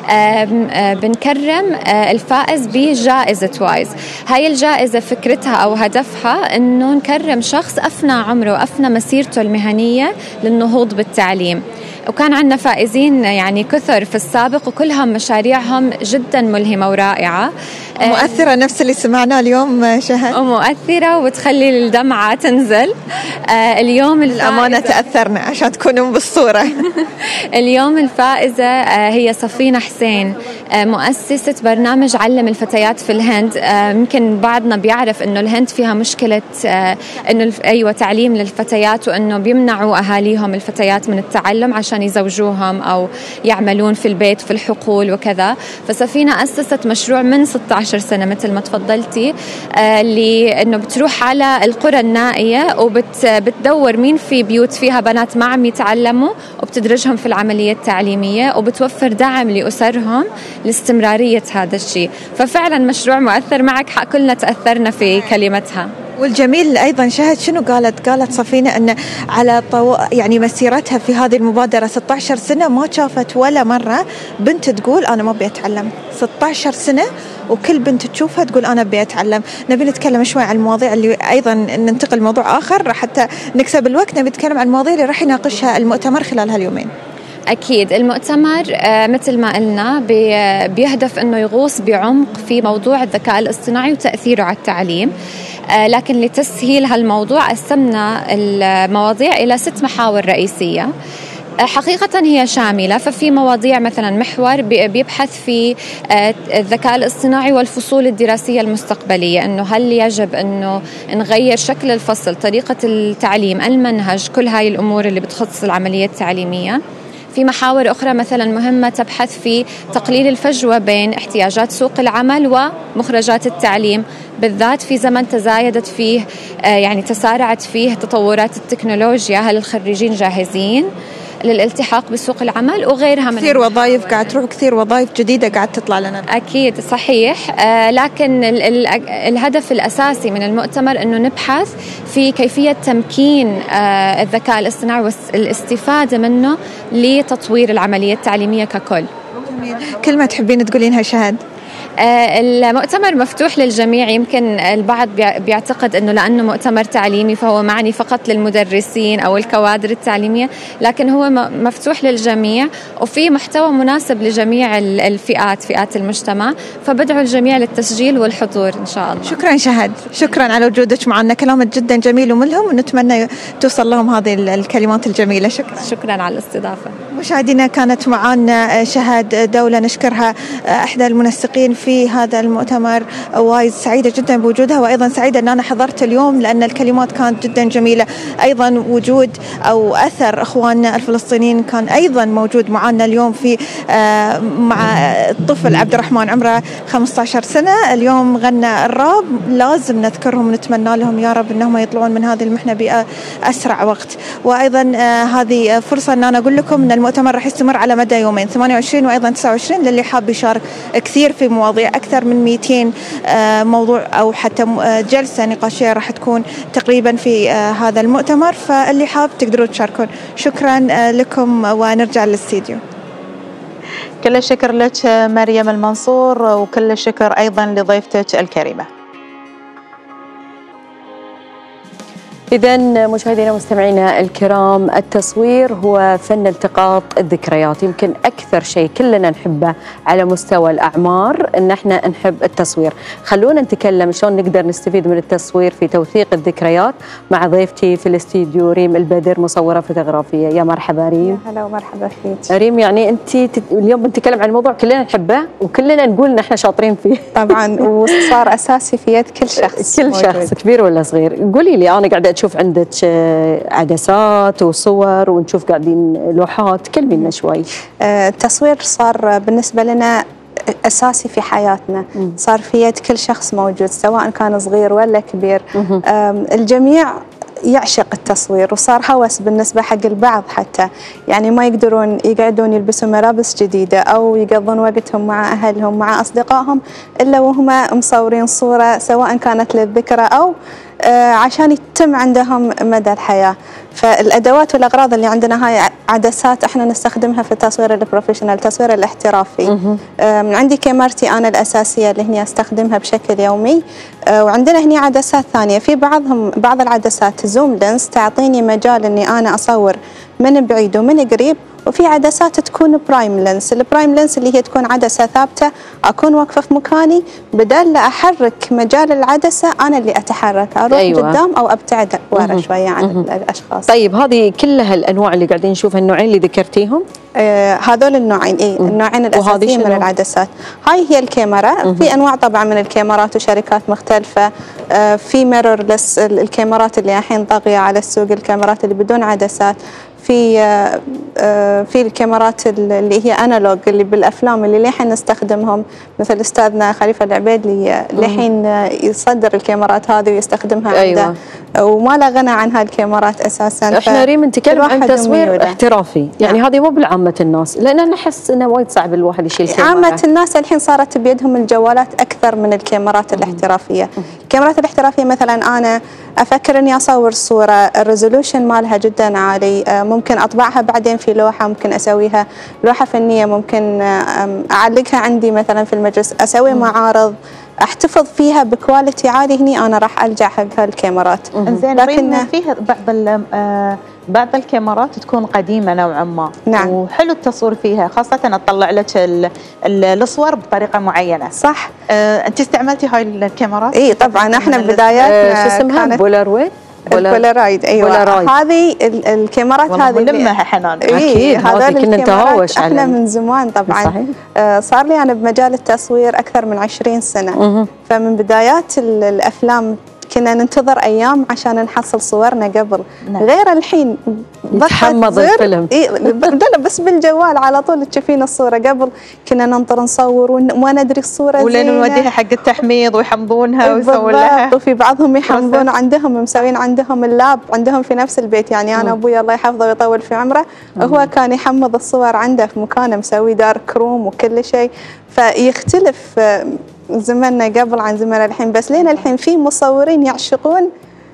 بنكرم الفائز بجائزة وايز. هاي الجائزة فكرتها أو هدفها أنه نكرم شخص أفنى عمره، أفنى مسيرته المهنية للنهوض بالتعليم. وكان عندنا فائزين يعني كثر في السابق، وكلهم مشاريعهم جدا ملهمة ورائعة، مؤثرة، نفس اللي سمعناه اليوم شهد، ومؤثرة وتخلي الدمعة تنزل. اليوم الأمانة تأثرنا عشان تكونوا بالصورة. اليوم الفائزة هي صفينة حسين، مؤسسة برنامج علم الفتيات في الهند. يمكن بعضنا بيعرف إنه الهند فيها مشكلة إنه أيوة تعليم للفتيات، وإنه بيمنعوا أهاليهم الفتيات من التعلم عشان عشان يزوجوهم أو يعملون في البيت في الحقول وكذا. فسفينة أسست مشروع من ستة عشر سنة مثل ما تفضلتي، اللي إنه بتروح على القرى النائية وبتدور مين في بيوت فيها بنات ما عم يتعلموا وبتدرجهم في العملية التعليمية وبتوفر دعم لأسرهم لاستمرارية هذا الشيء. ففعلا مشروع مؤثر، معك حق، كلنا تأثرنا في كلمتها. والجميل أيضا شهد شنو قالت قالت صفينة أن على طو... يعني مسيرتها في هذه المبادرة ستة عشر سنة ما شافت ولا مرة بنت تقول أنا ما أبي أتعلم. ستة عشر سنة وكل بنت تشوفها تقول أنا أبي أتعلم. نبي نتكلم شوي عن المواضيع اللي أيضا ننتقل لموضوع آخر حتى نكسب الوقت. نبي نتكلم عن المواضيع اللي راح يناقشها المؤتمر خلال هاليومين. أكيد المؤتمر مثل ما قلنا بيهدف أنه يغوص بعمق في موضوع الذكاء الاصطناعي وتأثيره على التعليم، لكن لتسهيل هالموضوع قسمنا المواضيع إلى ست محاور رئيسية. حقيقة هي شاملة، ففي مواضيع مثلا محور بيبحث في الذكاء الاصطناعي والفصول الدراسية المستقبلية، أنه هل يجب أنه نغير شكل الفصل، طريقة التعليم، المنهج، كل هاي الأمور اللي بتخص العملية التعليمية. في محاور أخرى مثلا مهمة تبحث في تقليل الفجوة بين احتياجات سوق العمل ومخرجات التعليم، بالذات في زمن تزايدت فيه يعني تسارعت فيه تطورات التكنولوجيا. هل الخريجين جاهزين للالتحاق بسوق العمل وغيرها من كثير وظائف قاعد تروح، كثير وظائف جديدة قاعد تطلع لنا. أكيد صحيح، آه لكن ال ال الهدف الأساسي من المؤتمر أنه نبحث في كيفية تمكين آه الذكاء الاصطناعي والاستفادة منه لتطوير العملية التعليمية ككل. كلمة تحبين تقولينها شهد؟ المؤتمر مفتوح للجميع. يمكن البعض بيعتقد أنه لأنه مؤتمر تعليمي فهو معني فقط للمدرسين أو الكوادر التعليمية، لكن هو مفتوح للجميع وفي محتوى مناسب لجميع الفئات، فئات المجتمع. فبدعو الجميع للتسجيل والحضور إن شاء الله. شكرا شهد، شكرا على وجودك معنا، كلامك جدا جميل وملهم، ونتمنى توصل لهم هذه الكلمات الجميلة. شكرا. شكرا على الاستضافة. مشاهدينا كانت معنا شهد دولة، نشكرها، إحدى المنسقين في هذا المؤتمر. وايد سعيدة جدا بوجودها، وأيضا سعيدة أن أنا حضرت اليوم لأن الكلمات كانت جدا جميلة. أيضا وجود أو أثر أخواننا الفلسطينيين كان أيضا موجود معنا اليوم في مع الطفل عبد الرحمن عمره خمسة عشر سنة، اليوم غنى الراب. لازم نذكرهم ونتمنى لهم يا رب أنهم يطلعون من هذه المحنة بأسرع وقت. وأيضا هذه فرصة أن أنا أقول لكم أن المؤتمر راح يستمر على مدى يومين، ثمانية وعشرين وأيضا تسعة وعشرين، للي حاب يشارك كثير في مواضيع، أكثر من مئتين موضوع أو حتى جلسة نقاشية راح تكون تقريبا في هذا المؤتمر، فاللي حاب تقدروا تشاركون. شكرا لكم ونرجع للاستديو. كل الشكر لك مريم المنصور، وكل الشكر أيضا لضيفتك الكريمة. إذا مشاهدينا ومستمعينا الكرام، التصوير هو فن التقاط الذكريات. يمكن أكثر شيء كلنا نحبه على مستوى الأعمار إن احنا نحب التصوير. خلونا نتكلم شلون نقدر نستفيد من التصوير في توثيق الذكريات مع ضيفتي في الاستديو ريم البدر، مصورة فوتوغرافية. يا مرحبا ريم. يا هلا ومرحبا فيك ريم. يعني أنت اليوم بنتكلم عن موضوع كلنا نحبه وكلنا نقول إن احنا شاطرين فيه طبعا، وصار أساسي في يد كل شخص كل موجود. شخص كبير ولا صغير. قولي لي، أنا قاعدة أشوف عندك عدسات وصور ونشوف قاعدين لوحات، كلمينا شوي. التصوير صار بالنسبة لنا أساسي في حياتنا، صار في يد كل شخص موجود سواء كان صغير ولا كبير. الجميع يعشق التصوير، وصار هوس بالنسبة حق البعض، حتى يعني ما يقدرون يقعدون يلبسوا ملابس جديدة أو يقضون وقتهم مع أهلهم مع أصدقائهم إلا وهم مصورين صورة، سواء كانت للذكرى أو عشان يتم عندهم مدى الحياة. فالأدوات والأغراض اللي عندنا هاي عدسات احنا نستخدمها في التصوير البروفيشنال، التصوير الاحترافي. عندي كاميرتي أنا الأساسية اللي هني أستخدمها بشكل يومي، وعندنا هني عدسات ثانية. في بعضهم بعض العدسات زوم لينس تعطيني مجال إني أنا أصور من بعيد ومن قريب، وفي عدسات تكون برايم لينس. البرايم لينس اللي هي تكون عدسة ثابتة، أكون واقفة في مكاني، بدل لا أحرك مجال العدسة أنا اللي أتحرك، أروح أيوة. قدام أو أبتعد ورا شوية عن مم. الأشخاص. طيب هذه كلها الأنواع اللي قاعدين نشوفها، النوعين اللي ذكرتيهم؟ آه هذول النوعين، إيه النوعين الأساسيين من العدسات. هاي هي الكاميرا. مم. في أنواع طبعا من الكاميرات وشركات مختلفة. آه في ميرورلس، الكاميرات اللي الحين طاغية على السوق، الكاميرات اللي بدون عدسات. في في الكاميرات اللي هي انالوج اللي بالافلام اللي للحين نستخدمهم، مثل استاذنا خليفه العبيدلي للحين يصدر الكاميرات هذه ويستخدمها أيوة. عنده، وما لا غنى عن هالكاميرات اساسا. احنا ريم نتكلم عن تصوير احترافي، يعني هذه مو بالعامه الناس، لان انا احس انه وايد صعب الواحد يشيل كاميرا. عامه الناس الحين صارت بيدهم الجوالات اكثر من الكاميرات الاحترافيه. الكاميرات الاحترافيه مثلا انا افكر اني اصور صوره الريزولوشن مالها جدا عالي، ممكن اطبعها بعدين في لوحه، ممكن اسويها لوحه فنيه، ممكن اعلقها عندي مثلا في المجلس، اسوي معارض احتفظ فيها بكواليتي عالي. هني انا راح الجا حق هالكاميرات. زين لكن فيها بعض بعض الكاميرات تكون قديمه نوعا ما. نعم. وحلو التصوير فيها، خاصه تطلع لك الصور بطريقه معينه. صح. آه، انت استعملتي هاي الكاميرات؟ اي طبعا احنا بداياتنا شو اسمها؟ بولارويد؟ البولارويد. ايوه هذه الكاميرات هذه نلمها حنان. اكيد هذول كنا نتهاوش عليها احنا من زمان طبعا. صحيح. آه صار لي انا بمجال التصوير اكثر من عشرين سنه. فمن بدايات الافلام كنا ننتظر ايام عشان نحصل صورنا قبل. نعم. غير الحين يتحمض الفيلم. إيه لا بس بالجوال على طول تشوفين الصوره. قبل كنا ننطر نصور وما ندري الصوره زينه ولين نوديها حق التحميض ويحمضونها ويسوون لها. وفي بعضهم يحمضون عندهم مسوين عندهم اللاب عندهم في نفس البيت. يعني انا ابوي الله يحفظه ويطول في عمره هو كان يحمض الصور عنده في مكانه مسوي دارك روم وكل شيء. فيختلف زمننا قبل عن زمن الحين. بس لين الحين في مصورين يعشقون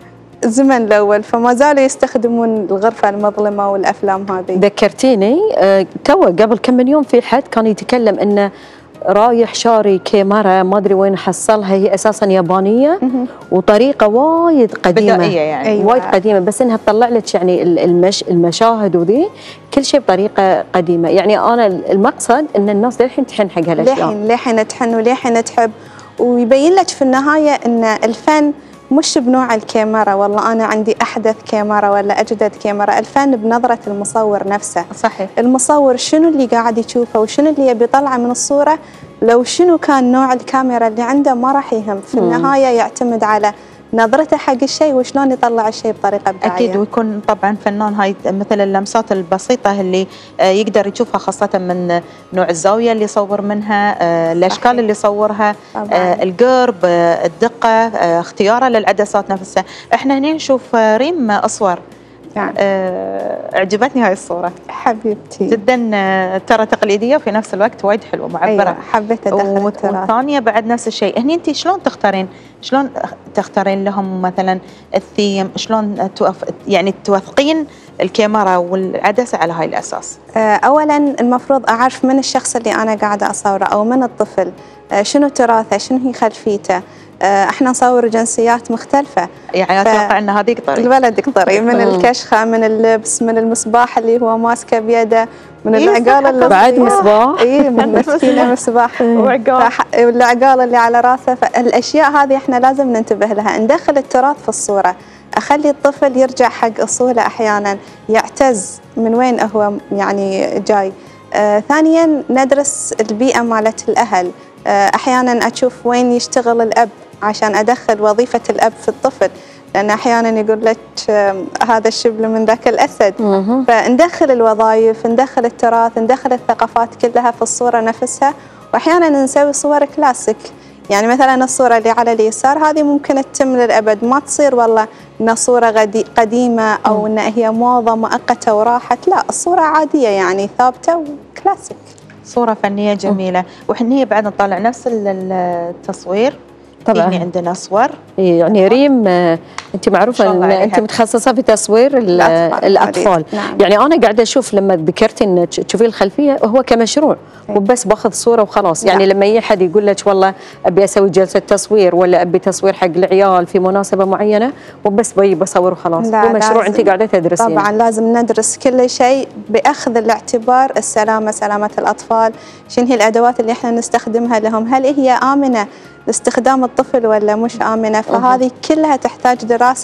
الزمن الأول فما زالوا يستخدمون الغرفة المظلمة والأفلام هذه. ذكرتيني آه تو قبل كم من يوم في حد كان يتكلم إنه رايح شاري كاميرا ما ادري وين حصلها، هي اساسا يابانيه وطريقه وايد قديمه بدائيه يعني. أيوة. وايد قديمه بس انها تطلع لك يعني المش المشاهد وذي كل شيء بطريقه قديمه. يعني انا المقصد ان الناس للحين تحن حق هالاشياء، للحين للحين تحن وللحين تحب، ويبين لك في النهايه ان الفن مش بنوع الكاميرا والله أنا عندي أحدث كاميرا ولا أجدد كاميرا. الفن بنظرة المصور نفسه. صحيح. المصور شنو اللي قاعد يشوفه وشنو اللي يبي يطلعه من الصورة، لو شنو كان نوع الكاميرا اللي عنده ما راح يهم. في النهاية يعتمد على نظرته حق الشيء وشلون يطلع الشيء بطريقه ابداعيه. اكيد ويكون طبعا فنان هاي مثل اللمسات البسيطه اللي يقدر يشوفها خاصه من نوع الزاويه اللي يصور منها، الاشكال اللي يصورها، القرب، الدقه، اختياره للعدسات نفسها. احنا هنا نشوف ريم اصور يعني. أه اعجبتني هاي الصورة حبيبتي جدا، أه ترى تقليدية وفي نفس الوقت وايد حلوة معبرة. أيوة حبيت ادخل التراث. والثانية بعد نفس الشيء. هني انت شلون تختارين شلون تختارين لهم مثلا الثيم، شلون توف... يعني توثقين الكاميرا والعدسة على هاي الأساس؟ أه اولا المفروض اعرف من الشخص اللي انا قاعدة اصوره او من الطفل، أه شنو تراثه، شنو هي خلفيته. احنا نصور جنسيات مختلفة يعني اتوقع ان هذه قطري الولد قطري من الكشخة من اللبس من المصباح اللي هو ماسكه بيده من إيه العقال اللي بعد مصباح اي مسكينه مصباح وعقال والعقال اللي على راسه. فالاشياء هذه احنا لازم ننتبه لها، ندخل التراث في الصورة، اخلي الطفل يرجع حق اصوله، احيانا يعتز من وين هو يعني جاي. آه ثانيا ندرس البيئة مالت الاهل، آه احيانا اشوف وين يشتغل الاب عشان أدخل وظيفة الأب في الطفل، لأن أحياناً يقول لك هذا الشبل من ذاك الأسد. فندخل الوظائف، ندخل التراث، ندخل الثقافات كلها في الصورة نفسها. وأحياناً نسوي صور كلاسيك، يعني مثلاً الصورة اللي على اليسار هذه ممكن تتم للأبد، ما تصير والله إنها صورة قديمة أو إنها هي موضة مؤقتة وراحت، لا الصورة عادية يعني ثابتة وكلاسيك. صورة فنية جميلة. وحنا بعد نطلع نفس التصوير طبعا. يعني عندنا صور يعني ريم انت معروفه ان انت متخصصه في تصوير الاطفال, الأطفال. نعم. يعني انا قاعده اشوف لما ذكرتي ان تشوفي الخلفيه هو كمشروع وبس باخذ صوره وخلاص. يعني لما يجي حد يقول لك والله ابي اسوي جلسه تصوير ولا ابي تصوير حق العيال في مناسبه معينه وبس بي بصور وخلاص، هو مشروع انت قاعده تدرسين. طبعا لازم ندرس كل شيء باخذ الاعتبار السلامه، سلامه الاطفال، شنو هي الادوات اللي احنا نستخدمها لهم، هل هي امنه لاستخدام الطفل ولا مش آمنة. فهذه كلها تحتاج دراسة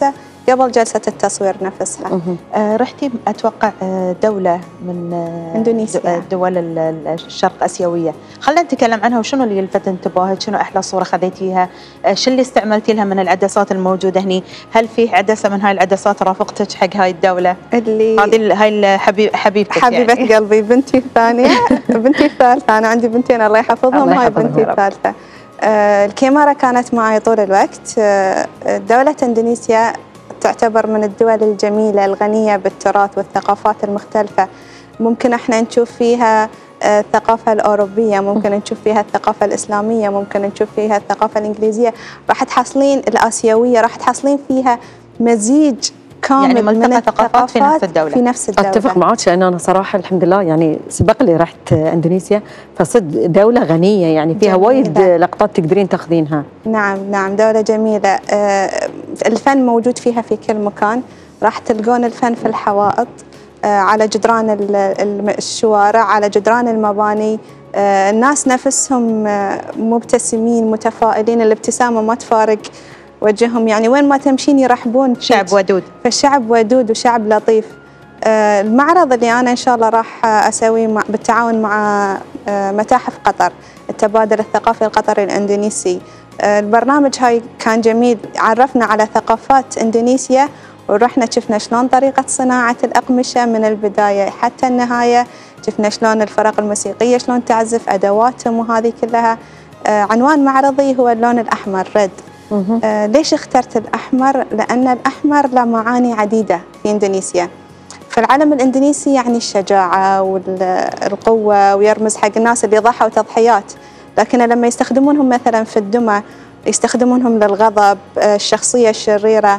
قبل جلسة التصوير نفسها. آه رحتي أتوقع دولة من إندونيسيا، دول الشرق الآسيوية، خلينا نتكلم عنها وشنو اللي يلفت انتباهك؟ شنو أحلى صورة خذيتيها؟ شو اللي استعملتي لها من العدسات الموجودة هني؟ هل في عدسة من هاي العدسات رافقتك حق هاي الدولة؟ اللي هذه هاي الحبيب حبيبتك حبيبة يعني. قلبي، بنتي الثانية بنتي الثالثة، أنا عندي بنتين الله يحفظهم، هاي بنتي الثالثة. آه الكاميرا كانت معي طول الوقت. آه دولة إندونيسيا تعتبر من الدول الجميلة الغنية بالتراث والثقافات المختلفة. ممكن احنا نشوف فيها الثقافة الأوروبية، ممكن نشوف فيها الثقافة الإسلامية، ممكن نشوف فيها الثقافة الإنجليزية، راح تحصلين الآسيوية، راح تحصلين فيها مزيج كامل يعني من الثقافات في نفس الدولة. في نفس الدولة. اتفق معك، لان انا صراحه الحمد لله يعني سبق لي رحت اندونيسيا، فصد دوله غنيه يعني فيها جميلة. وايد لقطات تقدرين تاخذينها. نعم نعم دوله جميله. آه الفن موجود فيها في كل مكان، راح تلقون الفن في الحوائط، آه على جدران الشوارع، على جدران المباني. آه الناس نفسهم آه مبتسمين متفائلين، الابتسامه ما تفارق وجههم، يعني وين ما تمشين يرحبون. شعب ودود. فالشعب ودود وشعب لطيف. آه المعرض اللي أنا إن شاء الله راح أسويه مع بالتعاون مع آه متاحف قطر، التبادل الثقافي القطري الإندونيسي. آه البرنامج هاي كان جميل، عرفنا على ثقافات إندونيسيا، ورحنا شفنا شلون طريقة صناعة الأقمشة من البداية حتى النهاية، شفنا شلون الفرق الموسيقية شلون تعزف أدواتهم وهذه كلها. آه عنوان معرضي هو اللون الأحمر، ريد. آه ليش اخترت الأحمر؟ لأن الأحمر له معاني عديدة في إندونيسيا. في العالم الإندونيسي يعني الشجاعة والقوة، ويرمز حق الناس اللي ضحوا تضحيات، لكن لما يستخدمونهم مثلا في الدمى يستخدمونهم للغضب، آه الشخصية الشريرة،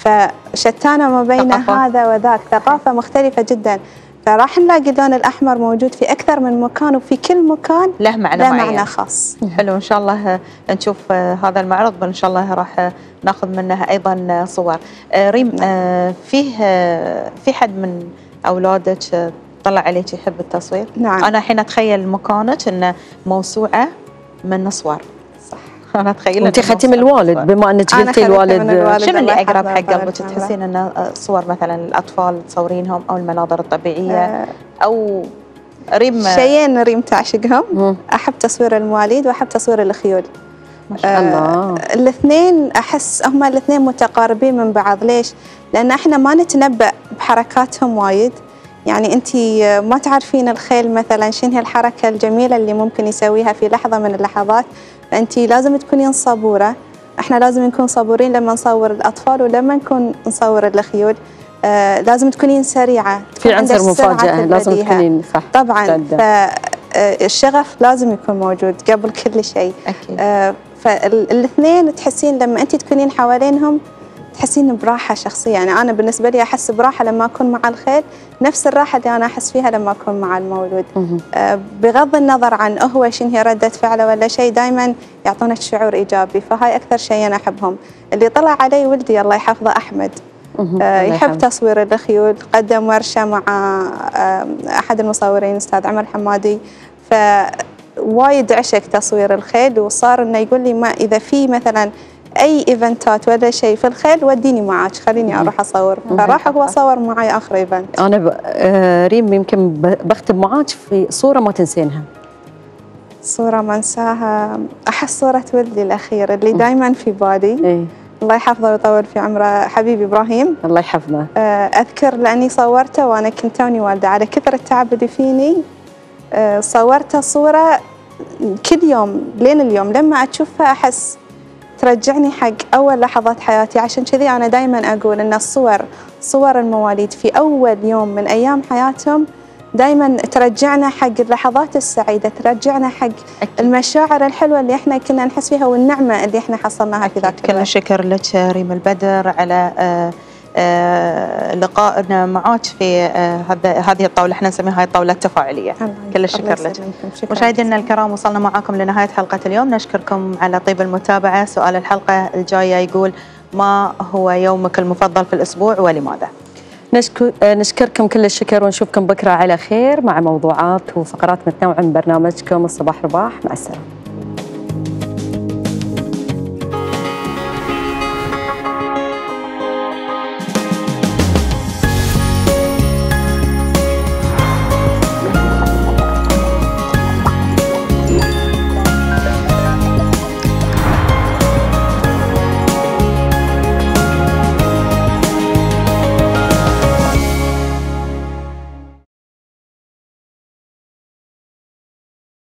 فشتانة ما بين ثقافة. هذا وذاك، ثقافة مختلفة جدا. فراح نلاقي اللون الأحمر موجود في أكثر من مكان، وفي كل مكان له معنى, له معنى خاص. حلو، إن شاء الله نشوف هذا المعرض، وإن شاء الله راح ناخذ منها أيضا صور. ريم، فيه في حد من أولادك طلع عليك يحب التصوير؟ نعم. أنا الحين أتخيل مكانك إنه موسوعة من صور. أنا أتخيل أنت ختم الوالد، بما أنك قلتي الوالد، شنو اللي أقرب حق قلبك؟ تحسين أن صور مثلا الأطفال تصورينهم، أو المناظر الطبيعية، أو ريم؟ شيئين ريم تعشقهم، أحب تصوير المواليد وأحب تصوير الخيول. ما شاء الله. آه الاثنين أحس هما الاثنين متقاربين من بعض. ليش؟ لأن إحنا ما نتنبأ بحركاتهم وايد، يعني أنت ما تعرفين الخيل مثلا شنو هي الحركة الجميلة اللي ممكن يسويها في لحظة من اللحظات، فأنت لازم تكونين صبورة. احنا لازم نكون صبورين لما نصور الأطفال، ولما نكون نصور الخيول آه لازم تكونين سريعة، في عنصر مفاجأة لازم تكونين صح. طبعا، فالشغف لازم يكون موجود قبل كل شيء. أكيد. آه فالاثنين تحسين لما أنت تكونين حوالينهم تحسين براحة شخصية. يعني أنا بالنسبة لي أحس براحة لما أكون مع الخيل، نفس الراحة اللي أنا أحس فيها لما أكون مع المولود. آه بغض النظر عن هو شنو هي ردة فعله ولا شيء، دائما يعطونك شعور إيجابي، فهاي أكثر شيء أنا أحبهم. اللي طلع علي ولدي الله يحفظه أحمد، آه يحب تصوير الخيول، قدم ورشة مع آه أحد المصورين أستاذ عمر حمادي، فوايد عشق تصوير الخيل، وصار إنه يقول لي ما إذا في مثلا أي إيفنتات ولا شيء في الخيل وديني معك، خليني أروح أصور. فراح هو صور معي آخر إيفنت. أنا ب... آه ريم يمكن بختم معك في صورة ما تنسينها. صورة ما انساها، أحس صورة ولدي الأخير اللي دائما في بالي. إيه؟ الله يحفظه ويطول في عمره، حبيبي إبراهيم الله يحفظه. آه أذكر لأني صورته وأنا كنت توني والدة، على كثر التعب اللي فيني آه صورته صورة كل يوم لين اليوم لما أشوفها أحس ترجعني حق أول لحظات حياتي. عشان كذي أنا دايما أقول إن الصور صور المواليد في أول يوم من أيام حياتهم دايما ترجعنا حق اللحظات السعيدة، ترجعنا حق المشاعر الحلوة اللي احنا كنا نحس فيها، والنعمة اللي احنا حصلناها في ذاك الوقت. كل الشكر لك ريم البدر على آه آه لقائنا معك في آه هذه الطاولة، احنا نسميها هاي الطاولة التفاعلية. كل الشكر لك. مشاهدينا الكرام، وصلنا معاكم لنهاية حلقة اليوم، نشكركم على طيب المتابعة. سؤال الحلقة الجاية يقول: ما هو يومك المفضل في الأسبوع ولماذا؟ نشكر نشكركم كل الشكر، ونشوفكم بكرة على خير مع موضوعات وفقرات متنوعة من برنامجكم الصباح رباح. مع السلامة.